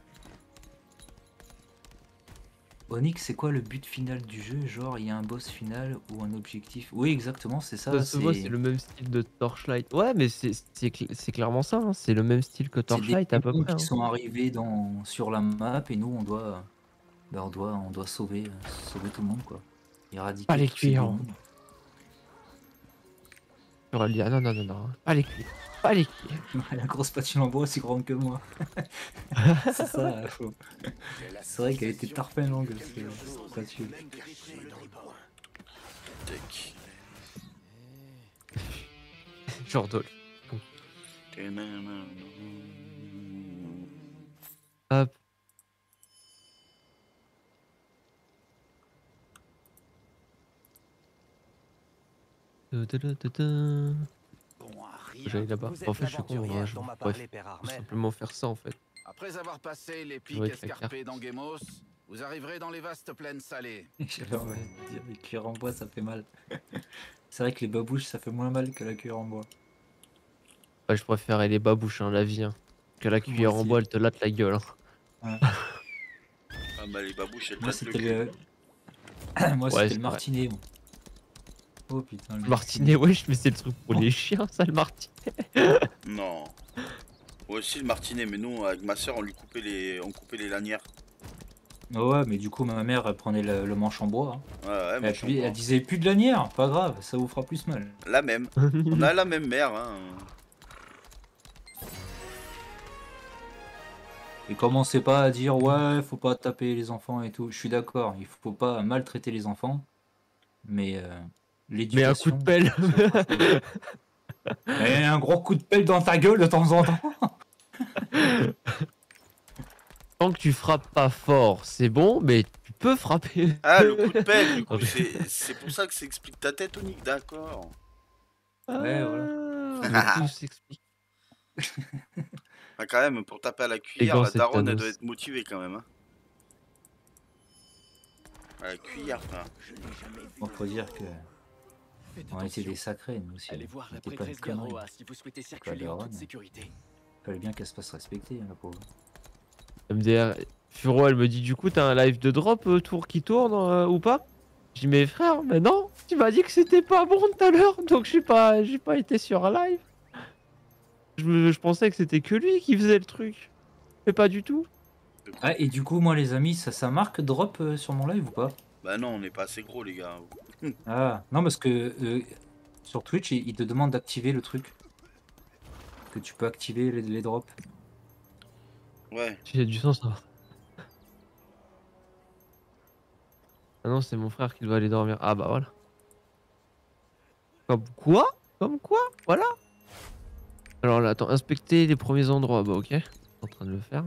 Onyx, c'est quoi le but final du jeu? Genre, il y a un boss final ou un objectif? Oui, exactement, c'est ça. Ça se voit, c'est le même style de Torchlight. Ouais, mais c'est clairement ça, hein, c'est le même style que Torchlight à peu démons près. qui Hein. sont arrivés sur la map et nous, on doit sauver tout le monde, quoi. Éradiquer Pas les tous ces cuillères. démons. J'aurais dit, ah non, pas les cuillères. Pas les cuillères. La grosse patine en bois, c'est grande que moi. C'est ça, faut... C'est vrai qu'elle était tarpin longue, cette patine. Tac. Genre de... Hop. J'allais là-bas. En fait, je suis con, hein, je pourrais tout simplement faire ça en fait. Après avoir passé les pics Jouer avec la escarpés d'Angemos, vous arriverez dans les vastes plaines salées. J'avais envie de dire, les cuillères en bois, ça fait mal. C'est vrai que les babouches, ça fait moins mal que la cuillère en bois. Ouais, je préférais les babouches, hein, la vie. Hein. Que la cuillère en aussi. bois, elle te latte la gueule. Hein. Ouais. Ah bah les babouches, elles Moi, tâtent le c'était cul. Moi, Ouais, c'était c'est le martinet. Moi. Oh putain. Le Martinet, wesh, mais c'est le truc pour les chiens, ça, le martinet. Non. Moi aussi le martinet, mais nous avec ma soeur on coupait les lanières. Oh ouais, mais du coup, ma mère, elle prenait le manche en bois. Hein. Ouais, mais Elle disait plus de lanière, pas grave, ça vous fera plus mal. la même. On a la même mère, hein. Et commencez pas à dire ouais, faut pas taper les enfants et tout. Je suis d'accord, il faut pas maltraiter les enfants, mais Mais un coup l'éducation. de pelle. Et un gros coup de pelle dans ta gueule de temps en temps. Tant que tu frappes pas fort, c'est bon, mais tu peux frapper. Ah, le coup de pelle, du coup, c'est pour ça que ça explique ta tête, Onyx, d'accord. Ouais, voilà. Tout s'explique. Ah, quand même, pour taper à la cuillère, gants, la c'est daronne, elle Thanos. doit être motivée quand même. Hein. À la cuillère, frère. On peut dire que on était des sacrés, nous aussi. Allez voir On la était pas des prêtresse conneries. Garroa si vous souhaitez circuler en toute sécurité. Fallait bien qu'elle se fasse respecter, la pauvre. MDR, Furo, elle me dit du coup, t'as un live de drop tour qui tourne ou pas? Je dis, mais frère, mais non, tu m'as dit que c'était pas bon tout à l'heure, donc j'ai pas été sur un live. Je pensais que c'était que lui qui faisait le truc, mais pas du tout. Ah, et du coup, moi, les amis, ça marque drop sur mon live ou pas? Bah non, on n'est pas assez gros, les gars. Ah, non, parce que sur Twitch, il te demande d'activer le truc. Que tu peux activer les drops. Ouais. Si, il y a du sens, ça. Ah non, c'est mon frère qui doit aller dormir. Ah bah voilà. Comme quoi? Comme quoi? Voilà. Alors là, attends, inspecter les premiers endroits. Bah ok. Je suis en train de le faire.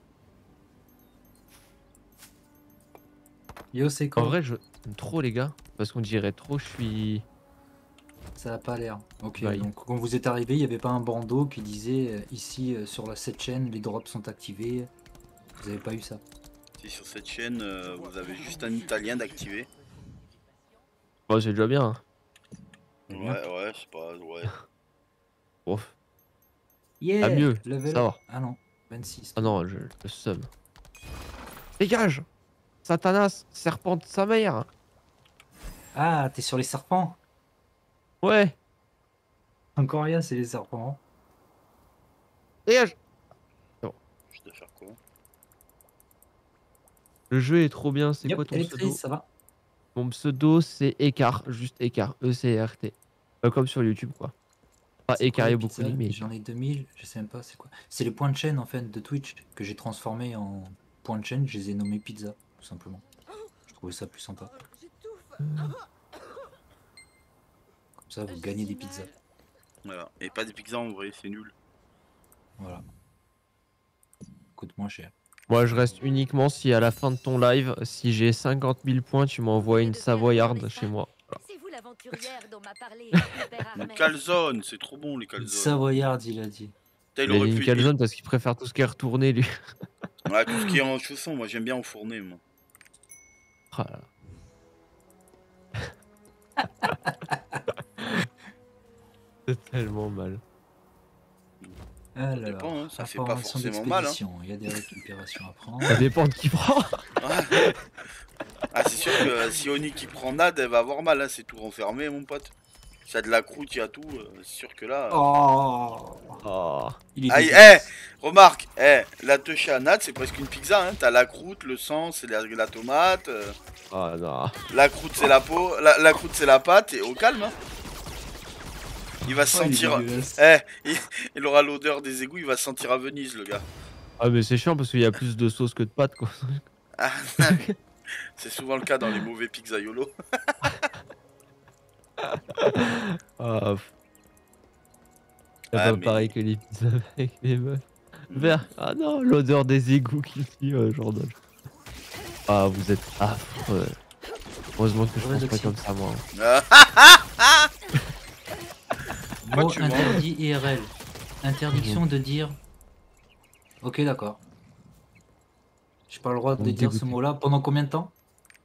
Yo, c'est En quoi? vrai, je j'aime trop les gars. Parce qu'on dirait trop, je suis... Ça a pas l'air. Ok, Bye. donc quand vous êtes arrivé, il n'y avait pas un bandeau qui disait ici sur cette chaîne, les drops sont activés. Vous avez pas eu ça? Si sur cette chaîne, vous avez juste un italien d'activer. Bon, c'est déjà bien. Hein. Ouais, c'est pas. Ouais. Bon. Yeah, Ah, mieux, level ça up. va. Ah non, 26. Ah non, le seum. Dégage! Satanas, serpent de sa mère! Ah, t'es sur les serpents? Ouais! Encore rien, c'est les serpents. Dégage! Je dois faire quoi? Le jeu est trop bien, c'est Yep, quoi ton Electrice, pseudo? ça va? Mon pseudo c'est écart, juste écart, E-C-R-T. Comme sur YouTube quoi. Pas C'est quoi écarté les beaucoup pizzas? dit, mais. J'en ai 2000, je sais même pas c'est quoi. C'est les points de chaîne en fait de Twitch que j'ai transformé en points de chaîne, je les ai nommés pizza, tout simplement. Je trouvais ça plus sympa. Comme ça vous gagnez des pizzas. Voilà. Et pas des pizzas en vrai, c'est nul. Voilà. Coûte moins cher. Moi je reste uniquement si à la fin de ton live, si j'ai 50 000 points, tu m'envoies une savoyarde chez moi. Voilà. C'est vous l'avanturière dont m'a parlé Une calzone, c'est trop bon les Une calzones. savoyarde, il a dit. Il Il a aurait dit une pu. calzone parce qu'il préfère tout ce qui est retourné lui. Ouais, tout ce qui est en chausson, moi j'aime bien enfourner moi. Ah là là. C'est tellement mal. Alors, Ça dépend, hein, ça fait pas information forcément mal. Hein. d'expédition, il y a des récupérations à prendre. Ça dépend de qui prend. Ah, c'est sûr que si Oni qui prend Nad, elle va avoir mal, hein, c'est tout renfermé, mon pote. Ça a de la croûte, il y a tout, c'est sûr que là. Oh, Oh. il est Aïe, dégueulasse. remarque, la touche à Nad, c'est presque une pizza, hein. T'as la croûte, le sang, c'est la tomate. Oh non. La croûte, c'est la peau, la croûte, c'est la pâte, et au calme, hein. Il va se Oh, il est sentir. dégueulasse. Il aura l'odeur des égouts, il va se sentir à Venise, le gars. Ah mais c'est chiant parce qu'il y a plus de sauce que de pâtes quoi. Ah, c'est souvent le cas dans les mauvais pizzaiolo. Ah, c'est Ah, pas mais- pareil que les pizzas avec les meufs. Vert. Ah non, l'odeur des égouts qui suit, Jordan. Ah, vous êtes affreux. Heureusement que je pense pas comme ça, moi. Mot tu mens interdit IRL. Interdiction de dire. Ok, d'accord. J'ai pas le droit de On est dire ce dégoûté. mot-là. Pendant combien de temps?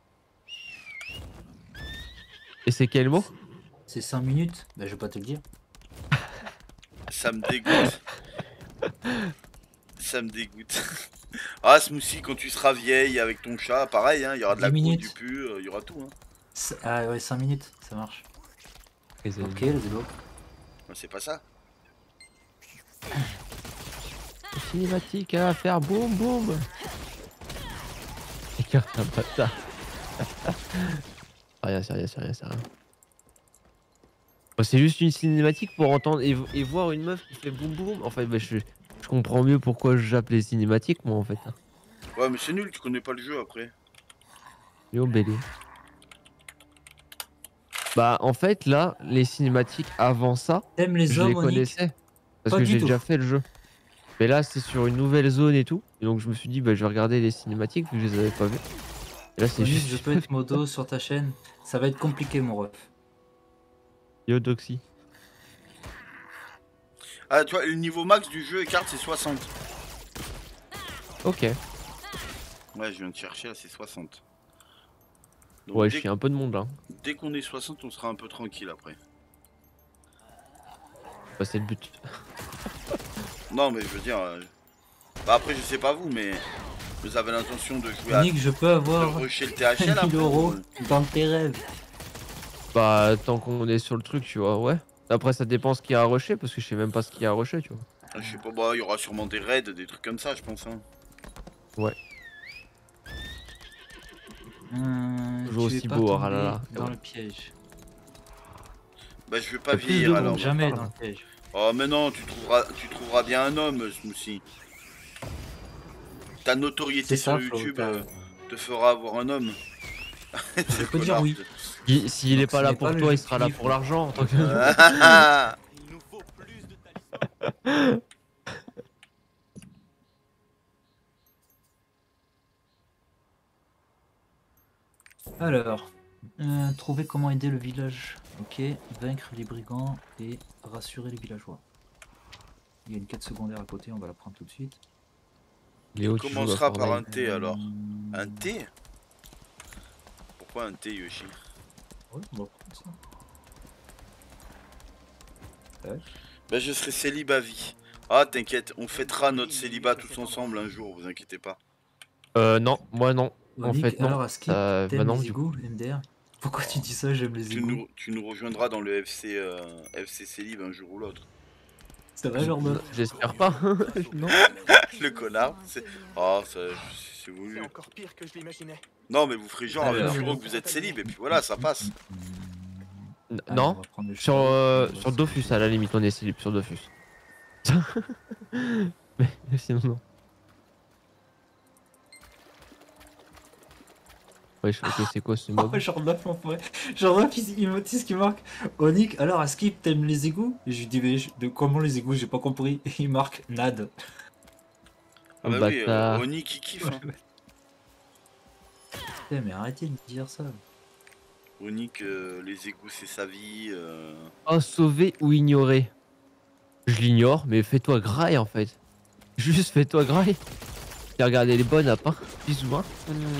Et c'est quel mot? C'est 5 minutes? Bah, je vais pas te le dire. Ça me dégoûte. Ça me dégoûte. Ah, Smoothie, quand tu seras vieille avec ton chat, pareil, hein, il y aura de la 10 croûte, minutes. du pu, il y aura tout. Hein. Ah ouais, 5 minutes, ça marche. Ok, let's go. C'est pas ça. Cinématique à faire boum boum. Écarte un bâtard. Rien, c'est rien, c'est rien, c'est rien. Oh, c'est juste une cinématique pour entendre et voir une meuf qui fait boum boum. En fait, bah, je comprends mieux pourquoi j'appelle les cinématiques, moi, en fait. Ouais, mais c'est nul, tu connais pas le jeu après. Yo, Bélé. Bah, en fait, là, les cinématiques avant ça, T'aimes les je hommes, les Onic? connaissais. Parce Pas que du j'ai tout. déjà fait le jeu. Mais là, c'est sur une nouvelle zone et tout. Et donc, je me suis dit, bah, je vais regarder les cinématiques vu que je les avais pas vues. Et là, c'est Onic, juste. je peux être modo sur ta chaîne. Ça va être compliqué, mon ref. Yo, Doxy. Ah, tu vois, le niveau max du jeu écarte, c'est 60. Ok. Ouais, je viens de chercher, là, c'est 60. Donc, Ouais, dès je suis un peu de monde là. Dès qu'on est 60, on sera un peu tranquille après. Bah, c'est le but. Non, mais je veux dire. Bah, après, je sais pas vous, mais vous avez l'intention de jouer à. Onic, je peux avoir de rusher le THL un 1000 peu, euros ou- dans tes rêves. Bah, tant qu'on est sur le truc, tu vois, ouais. Après, ça dépend ce qu'il y a à rusher parce que je sais même pas ce qu'il y a à rusher, tu vois. Je sais pas, bah, il y aura sûrement des raids, des trucs comme ça, je pense. Hein. Ouais. Toujours Tu es aussi pas beau, ah tombé là là. dans le piège. Bah, je vais pas T'as plus vieillir de alors. monde, Jamais parle. dans le piège. Oh, mais non, tu trouveras bien un homme, Smoothie. Ta notoriété C'est sur ça, Flo, YouTube t'as- te fera avoir un homme. Je peux dire oui. S'il est Donc, pas ce là n'est pour pas le toi, il jeu sera qui là livre. pour l'argent en tant que. Il nous faut plus de talibans. Alors, trouver comment aider le village. Ok, vaincre les brigands et rassurer les villageois. Il y a une quête secondaire à côté, on va la prendre tout de suite. Léo, On tu joues à commencera par Fortnite. un thé alors. Un thé? Pourquoi un thé, Yoshi? Ouais, on va prendre ça. Ouais. Bah je serai célibat vie. Ah t'inquiète, on fêtera notre célibat tous ensemble un jour, vous inquiétez pas. Non, moi non. En Monique, fait, non. alors à Skip, Bah t'aimes non, les du coup. égouts, MDR? Pourquoi tu dis ça, j'aime les égouts? Tu nous rejoindras dans le FC, FC Célib un jour ou l'autre. C'est vrai, Jordan? J'espère pas. Non. Le connard, c'est... Oh, c'est voulu. C'est encore pire que je l'imaginais. Non mais vous ferez genre avec Alors. Furo que vous êtes célib et puis voilà, ça passe. Ah, Non, on va prendre le sur, cheval. sur Dofus, à la limite, on est célib sur Dofus. mais sinon, non. Ouais, ok, c'est quoi ce Oh, mob? Jordan, mon frère. Jordan, il me dit ce qui marque. Onic, alors à Skip, t'aimes les égouts? Et je lui dis, mais de comment les égouts? J'ai pas compris. Et il marque Nad. Ah bah oui, Bâtard. Oni qui kiffe. Hein. Putain, mais arrêtez de me dire ça. Oni que les égouts c'est sa vie. Oh, sauver ou ignorer? Je l'ignore, mais fais-toi graille en fait. Juste fais-toi graille. J'ai regardé les bonnes à part. Bisous, hein.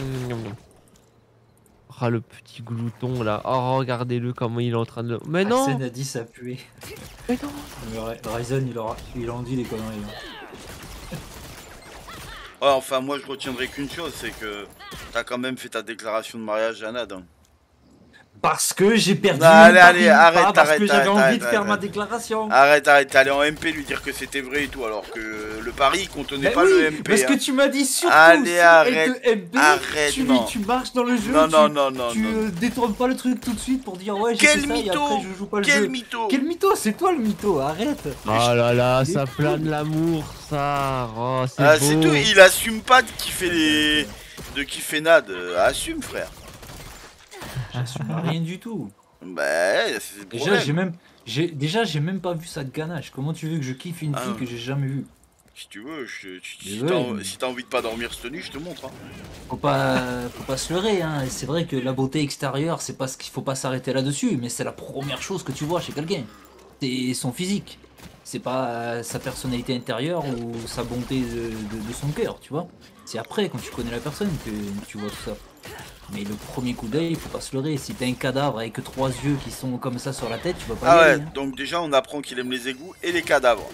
Ah, le petit glouton là. Oh, regardez-le comment il est en train de le. Mais non! Arsène a dit ça puait. Mais non! Ryzen, il en dit les conneries. Hein. Ouais, enfin moi je retiendrai qu'une chose, c'est que t'as quand même fait ta déclaration de mariage à Nad. Hein. Parce que j'ai perdu Non, mon allez, pari, arrête, pas parce arrête, que j'avais arrête, envie de faire arrête. ma déclaration. Arrête, t'es allé en MP lui dire que c'était vrai et tout, alors que le pari il contenait Mais pas oui, le MP. parce que hein. tu m'as dit surtout Allez, si arrête, elle te MP, arrête, non. tu marches dans le jeu, Non, tu détournes pas le truc tout de suite pour dire ouais j'ai Quel fait ça et mytho, après je joue pas le quel jeu. mytho. Quel mytho? C'est toi le mytho, arrête. Oh là là, Il est ça fou. plane l'amour, ça. Oh, c'est Ah, beau. c'est tout, il assume pas de kiffer Nad. Assume frère. J'assume rien du tout. Bah, c'est le Déjà problème. j'ai même pas vu ça de ganache. Comment tu veux que je kiffe une fille que j'ai jamais vue? Si tu veux, Désolé. si t'as envie de pas dormir cette nuit, je te montre. Hein. Faut pas se leurrer, hein. C'est vrai que la beauté extérieure, c'est pas ce qu'il faut pas s'arrêter là-dessus, mais c'est la première chose que tu vois chez quelqu'un. C'est son physique. C'est pas sa personnalité intérieure ou sa bonté de son cœur, tu vois. C'est après, quand tu connais la personne, que tu vois tout ça. Mais le premier coup d'œil, il faut pas se leurrer. Si t'as un cadavre avec que 3 yeux qui sont comme ça sur la tête, tu vas pas Ah y ouais, aller, hein. donc déjà on apprend qu'il aime les égouts et les cadavres.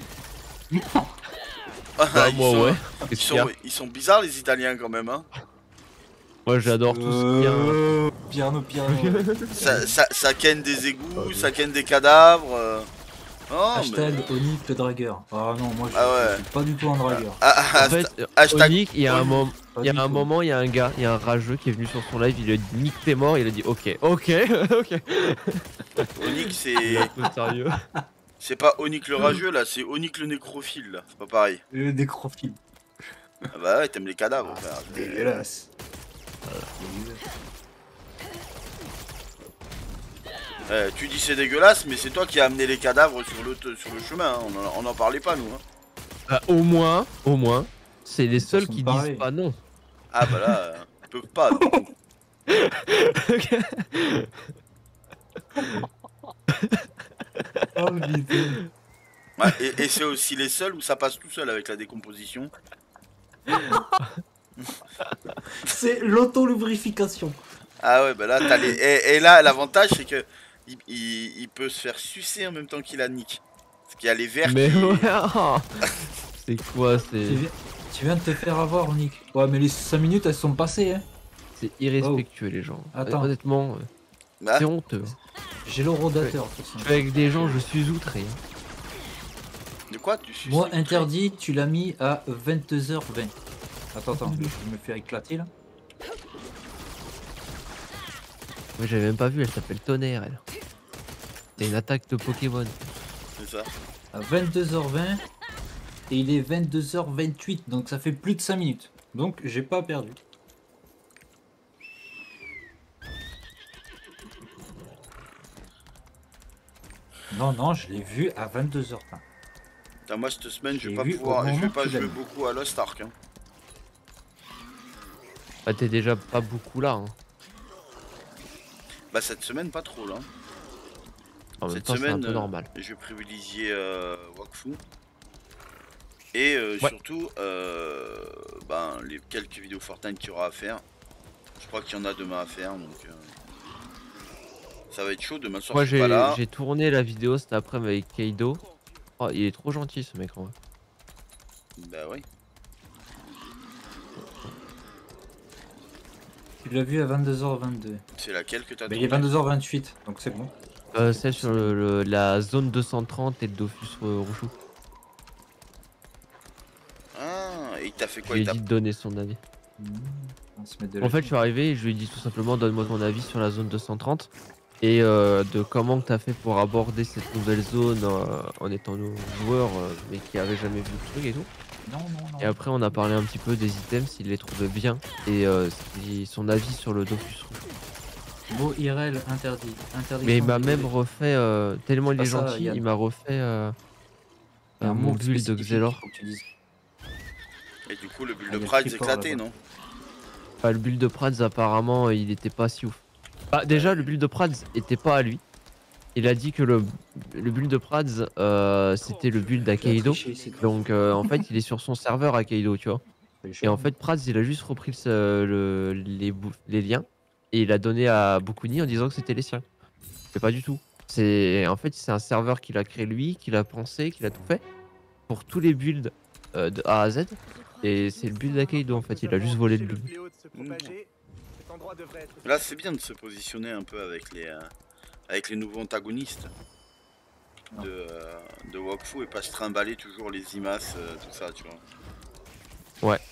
Bah, moi, ouais. Qu'est-ce qu'il y a? Ils sont bizarres les Italiens quand même. Hein. Moi, j'adore tout ce qui est. Piano. Ça ken des égouts, ça ken des cadavres. Oh, Hashtag Onic le dragueur. Ah non, moi je suis pas du tout un dragueur. En fait, hashtag Onic, il y a un moment, il y a un gars, il y a un rageux qui est venu sur son live, il lui a dit Nick t'es mort, il a dit ok. Onic c'est... Sérieux. C'est pas Onic le rageux là, c'est Onic le nécrophile là, c'est pas pareil. Le nécrophile. Ah bah ouais, t'aimes les cadavres frère. Dégueulasse. Tu dis c'est dégueulasse, mais c'est toi qui as amené les cadavres sur le chemin, hein. On en parlait pas nous. Hein. Bah, au moins, c'est les seuls qui disent pas non. Ah bah là, ils peuvent pas. Du coup. Oh putain. Ouais, et c'est aussi les seuls où ça passe tout seul avec la décomposition. C'est l'auto-lubrification. Ah ouais, bah là, t'as les... et là, l'avantage, c'est que il peut se faire sucer en même temps qu'il a Nick. Parce qu'il y a les verres Mais qui... ouais, c'est quoi, c'est... Tu viens de te faire avoir, Nick. Ouais, mais les 5 minutes, elles sont passées, hein. C'est irrespectueux, les gens. Attends. Honnêtement, c'est honteux. J'ai le rodateur. Je suis avec des gens, je suis outré. De quoi tu suis? Moi, interdit, tu l'as mis à 22h20. Attends, je me fais éclater, là. Oui, j'avais même pas vu, elle s'appelle Tonnerre, elle. C'est une attaque de Pokémon. C'est ça. À 22h20 et il est 22h28, donc ça fait plus de 5 minutes. Donc j'ai pas perdu. Non, je l'ai vu à 22h20. Putain, moi cette semaine je vais pas vu pouvoir, au je vais moment pas que tu jouer l'as beaucoup à Lost Ark. Hein. Bah t'es déjà pas beaucoup là. Hein. Bah cette semaine pas trop là. En même Cette temps, c'est semaine, un peu normal. je vais privilégier Wakfu. Et surtout, ben, les quelques vidéos Fortnite qu'il y aura à faire. Je crois qu'il y en a demain à faire, donc... Ça va être chaud, demain soir Moi je suis pas là. j'ai tourné la vidéo cet après-midi avec Kaido. Oh, il est trop gentil ce mec en vrai. Bah oui. Tu l'as vu à 22h22. C'est laquelle que t'as Mais il est 22h28, donc c'est bon. Celle sur la zone 230 et le Dofus Rouchou. Ah, et il t'a fait Je quoi? lui ai Il t'a... dit de donner son avis. On se met de En fait, je suis arrivé et je lui ai dit tout simplement donne-moi ton avis sur la zone 230 et de comment tu as fait pour aborder cette nouvelle zone en étant joueur mais qui avait jamais vu le truc et tout. Non, non, non. Et après, on a parlé un petit peu des items, s'il les trouvait bien et son avis sur le Dofus Rouge. Mot IRL interdit. Mais il m'a même refait, tellement il est ça, gentil, Yann. il m'a refait un mon mot build de spécifique, Xelor. faut que tu dises. Et du coup, le build Ah, de il y a Pride le est support, éclaté, là-bas. non? Bah, le build de Prads, apparemment, il était pas si ouf. Bah, déjà, le build de Prads était pas à lui. Il a dit que le build de Prads, c'était le build à Kaido. Donc, en fait, il est sur son serveur à Kaido, tu vois. Et en fait, Prads, il a juste repris les liens et il a donné à Bokuni en disant que c'était les siens. Mais pas du tout. En fait, c'est un serveur qu'il a créé lui, qu'il a pensé, qu'il a tout fait pour tous les builds de A à Z. Et c'est le build à Kaido en fait, il a juste volé le build. Là, c'est bien de se positionner un peu avec les nouveaux antagonistes de Wakfu et pas se trimballer toujours les IMAS, tout ça, tu vois. Ouais.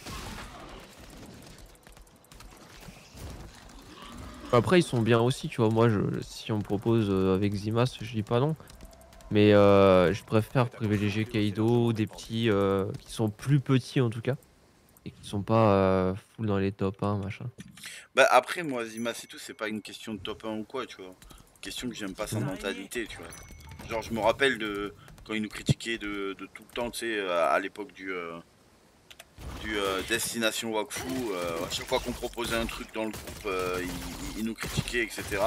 Après, ils sont bien aussi, tu vois. Moi, si on me propose avec Zimas, je dis pas non. Mais je préfère privilégier Kaido, des petits qui sont plus petits en tout cas. Et qui sont pas full dans les top 1, machin. Bah après, moi, Zimas et tout, c'est pas une question de top 1 ou quoi, tu vois. Question que j'aime pas sa mentalité, tu vois. Genre, je me rappelle de quand il nous critiquait de tout le temps, tu sais, à l'époque du Destination Wakfu, à chaque fois qu'on proposait un truc dans le groupe, il nous critiquait, etc.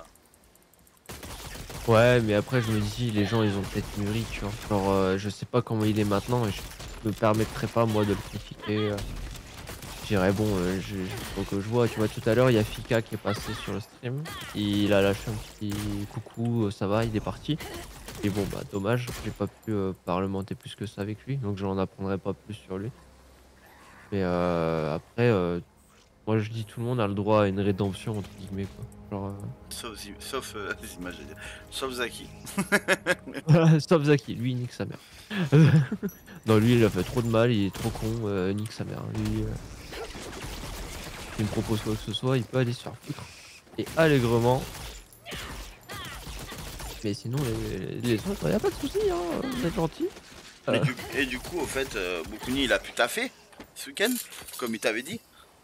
Ouais, mais après, je me dis, les gens, ils ont peut-être mûri, tu vois. Genre, je sais pas comment il est maintenant et je me permettrais pas, moi, de le critiquer. Je dirais, bon, faut que je vois, tu vois. Tout à l'heure, il y a Fika qui est passé sur le stream. Il a lâché un petit coucou, ça va, il est parti. Et bon, bah, dommage, j'ai pas pu parlementer plus que ça avec lui, donc j'en apprendrai pas plus sur lui. Mais après, moi je dis tout le monde a le droit à une rédemption entre guillemets quoi. Genre, sauf Zaki. sauf Zaki, lui il nique sa mère. Non, lui il a fait trop de mal, il est trop con, nique sa mère. Lui, il me propose quoi que ce soit, il peut aller se faire foutre. Et allègrement. Mais sinon les autres, y a pas de soucis, hein, vous êtes gentils. Et du coup, au fait, Bokuni il a pu taffer ce week-end, comme il t'avait dit.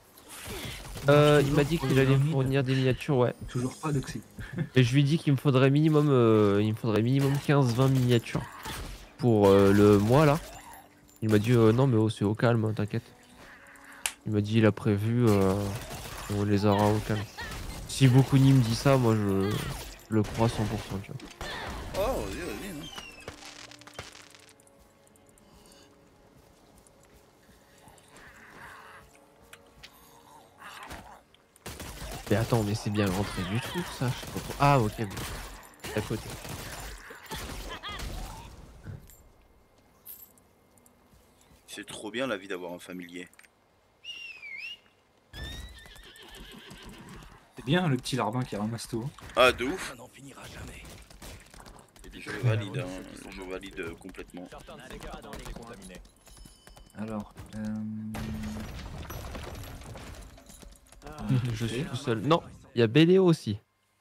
Il m'a dit qu'il allait me fournir des miniatures, ouais. Toujours pas de Xi. Et je lui ai dit qu'il me faudrait minimum 15-20 miniatures pour le mois là. Il m'a dit non mais oh, c'est au calme, hein, t'inquiète. Il m'a dit il a prévu, on les aura au calme. Si Bokuni me dit ça, moi je le crois 100%, tu vois. Oh, vas-y, vas-y. Hein. Mais attends, mais c'est bien rentré du truc ça, je sais pas trop. Ah ok, bon. À côté. C'est trop bien la vie d'avoir un familier. C'est bien le petit larbin qui ramasse tout. Ah, de ouf. Je valide, hein. Je valide complètement. Alors, Je suis tout seul. Non, il y a Béléo aussi.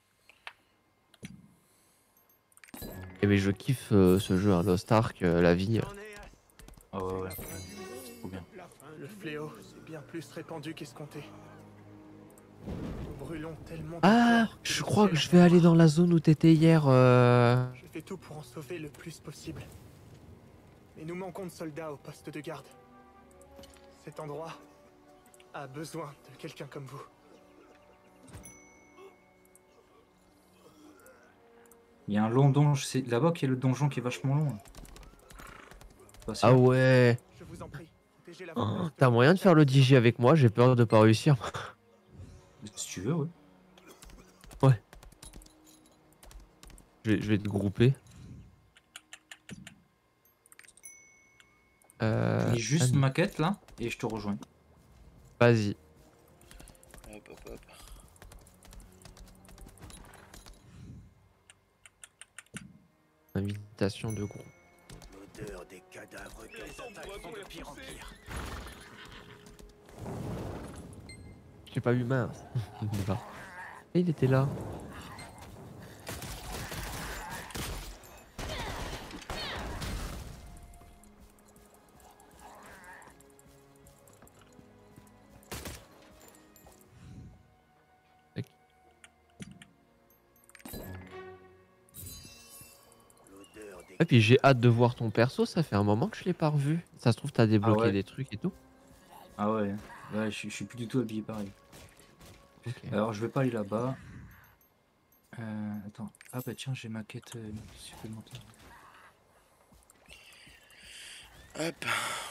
Et mais je kiffe ce jeu, hein, Lost Ark, la vigne. oh ouais, trop bien. Le fléau, c'est bien plus répandu qu'escompté. Nous brûlons tellement. Ah, je crois que je vais aller dans la zone où t'étais hier. Je fais tout pour en sauver le plus possible. Mais nous manquons de soldats au poste de garde. Cet endroit a besoin de quelqu'un comme vous. Il y a un long donjon, c'est là-bas qu'il y a le donjon qui est vachement long. Ah ouais. Je vous en prie, protégez la Oh, t'as moyen de faire le DJ avec moi, j'ai peur de pas réussir. Si tu veux, ouais. Ouais. je vais te grouper. Finis juste ah, ma quête là et je te rejoins. Vas-y. Hop, hop, hop. Invitation de groupe. L'odeur des cadavres que les attaques font de pire en pire. J'ai pas vu mince. Il est là. Et il était là. Et puis j'ai hâte de voir ton perso, ça fait un moment que je l'ai pas revu. Ça se trouve t'as débloqué ouais. des trucs et tout. Ah ouais, ouais je suis plus du tout habillé pareil. Ok. Alors je vais pas aller là-bas. Attends. Ah bah tiens, j'ai ma quête supplémentaire. Hop.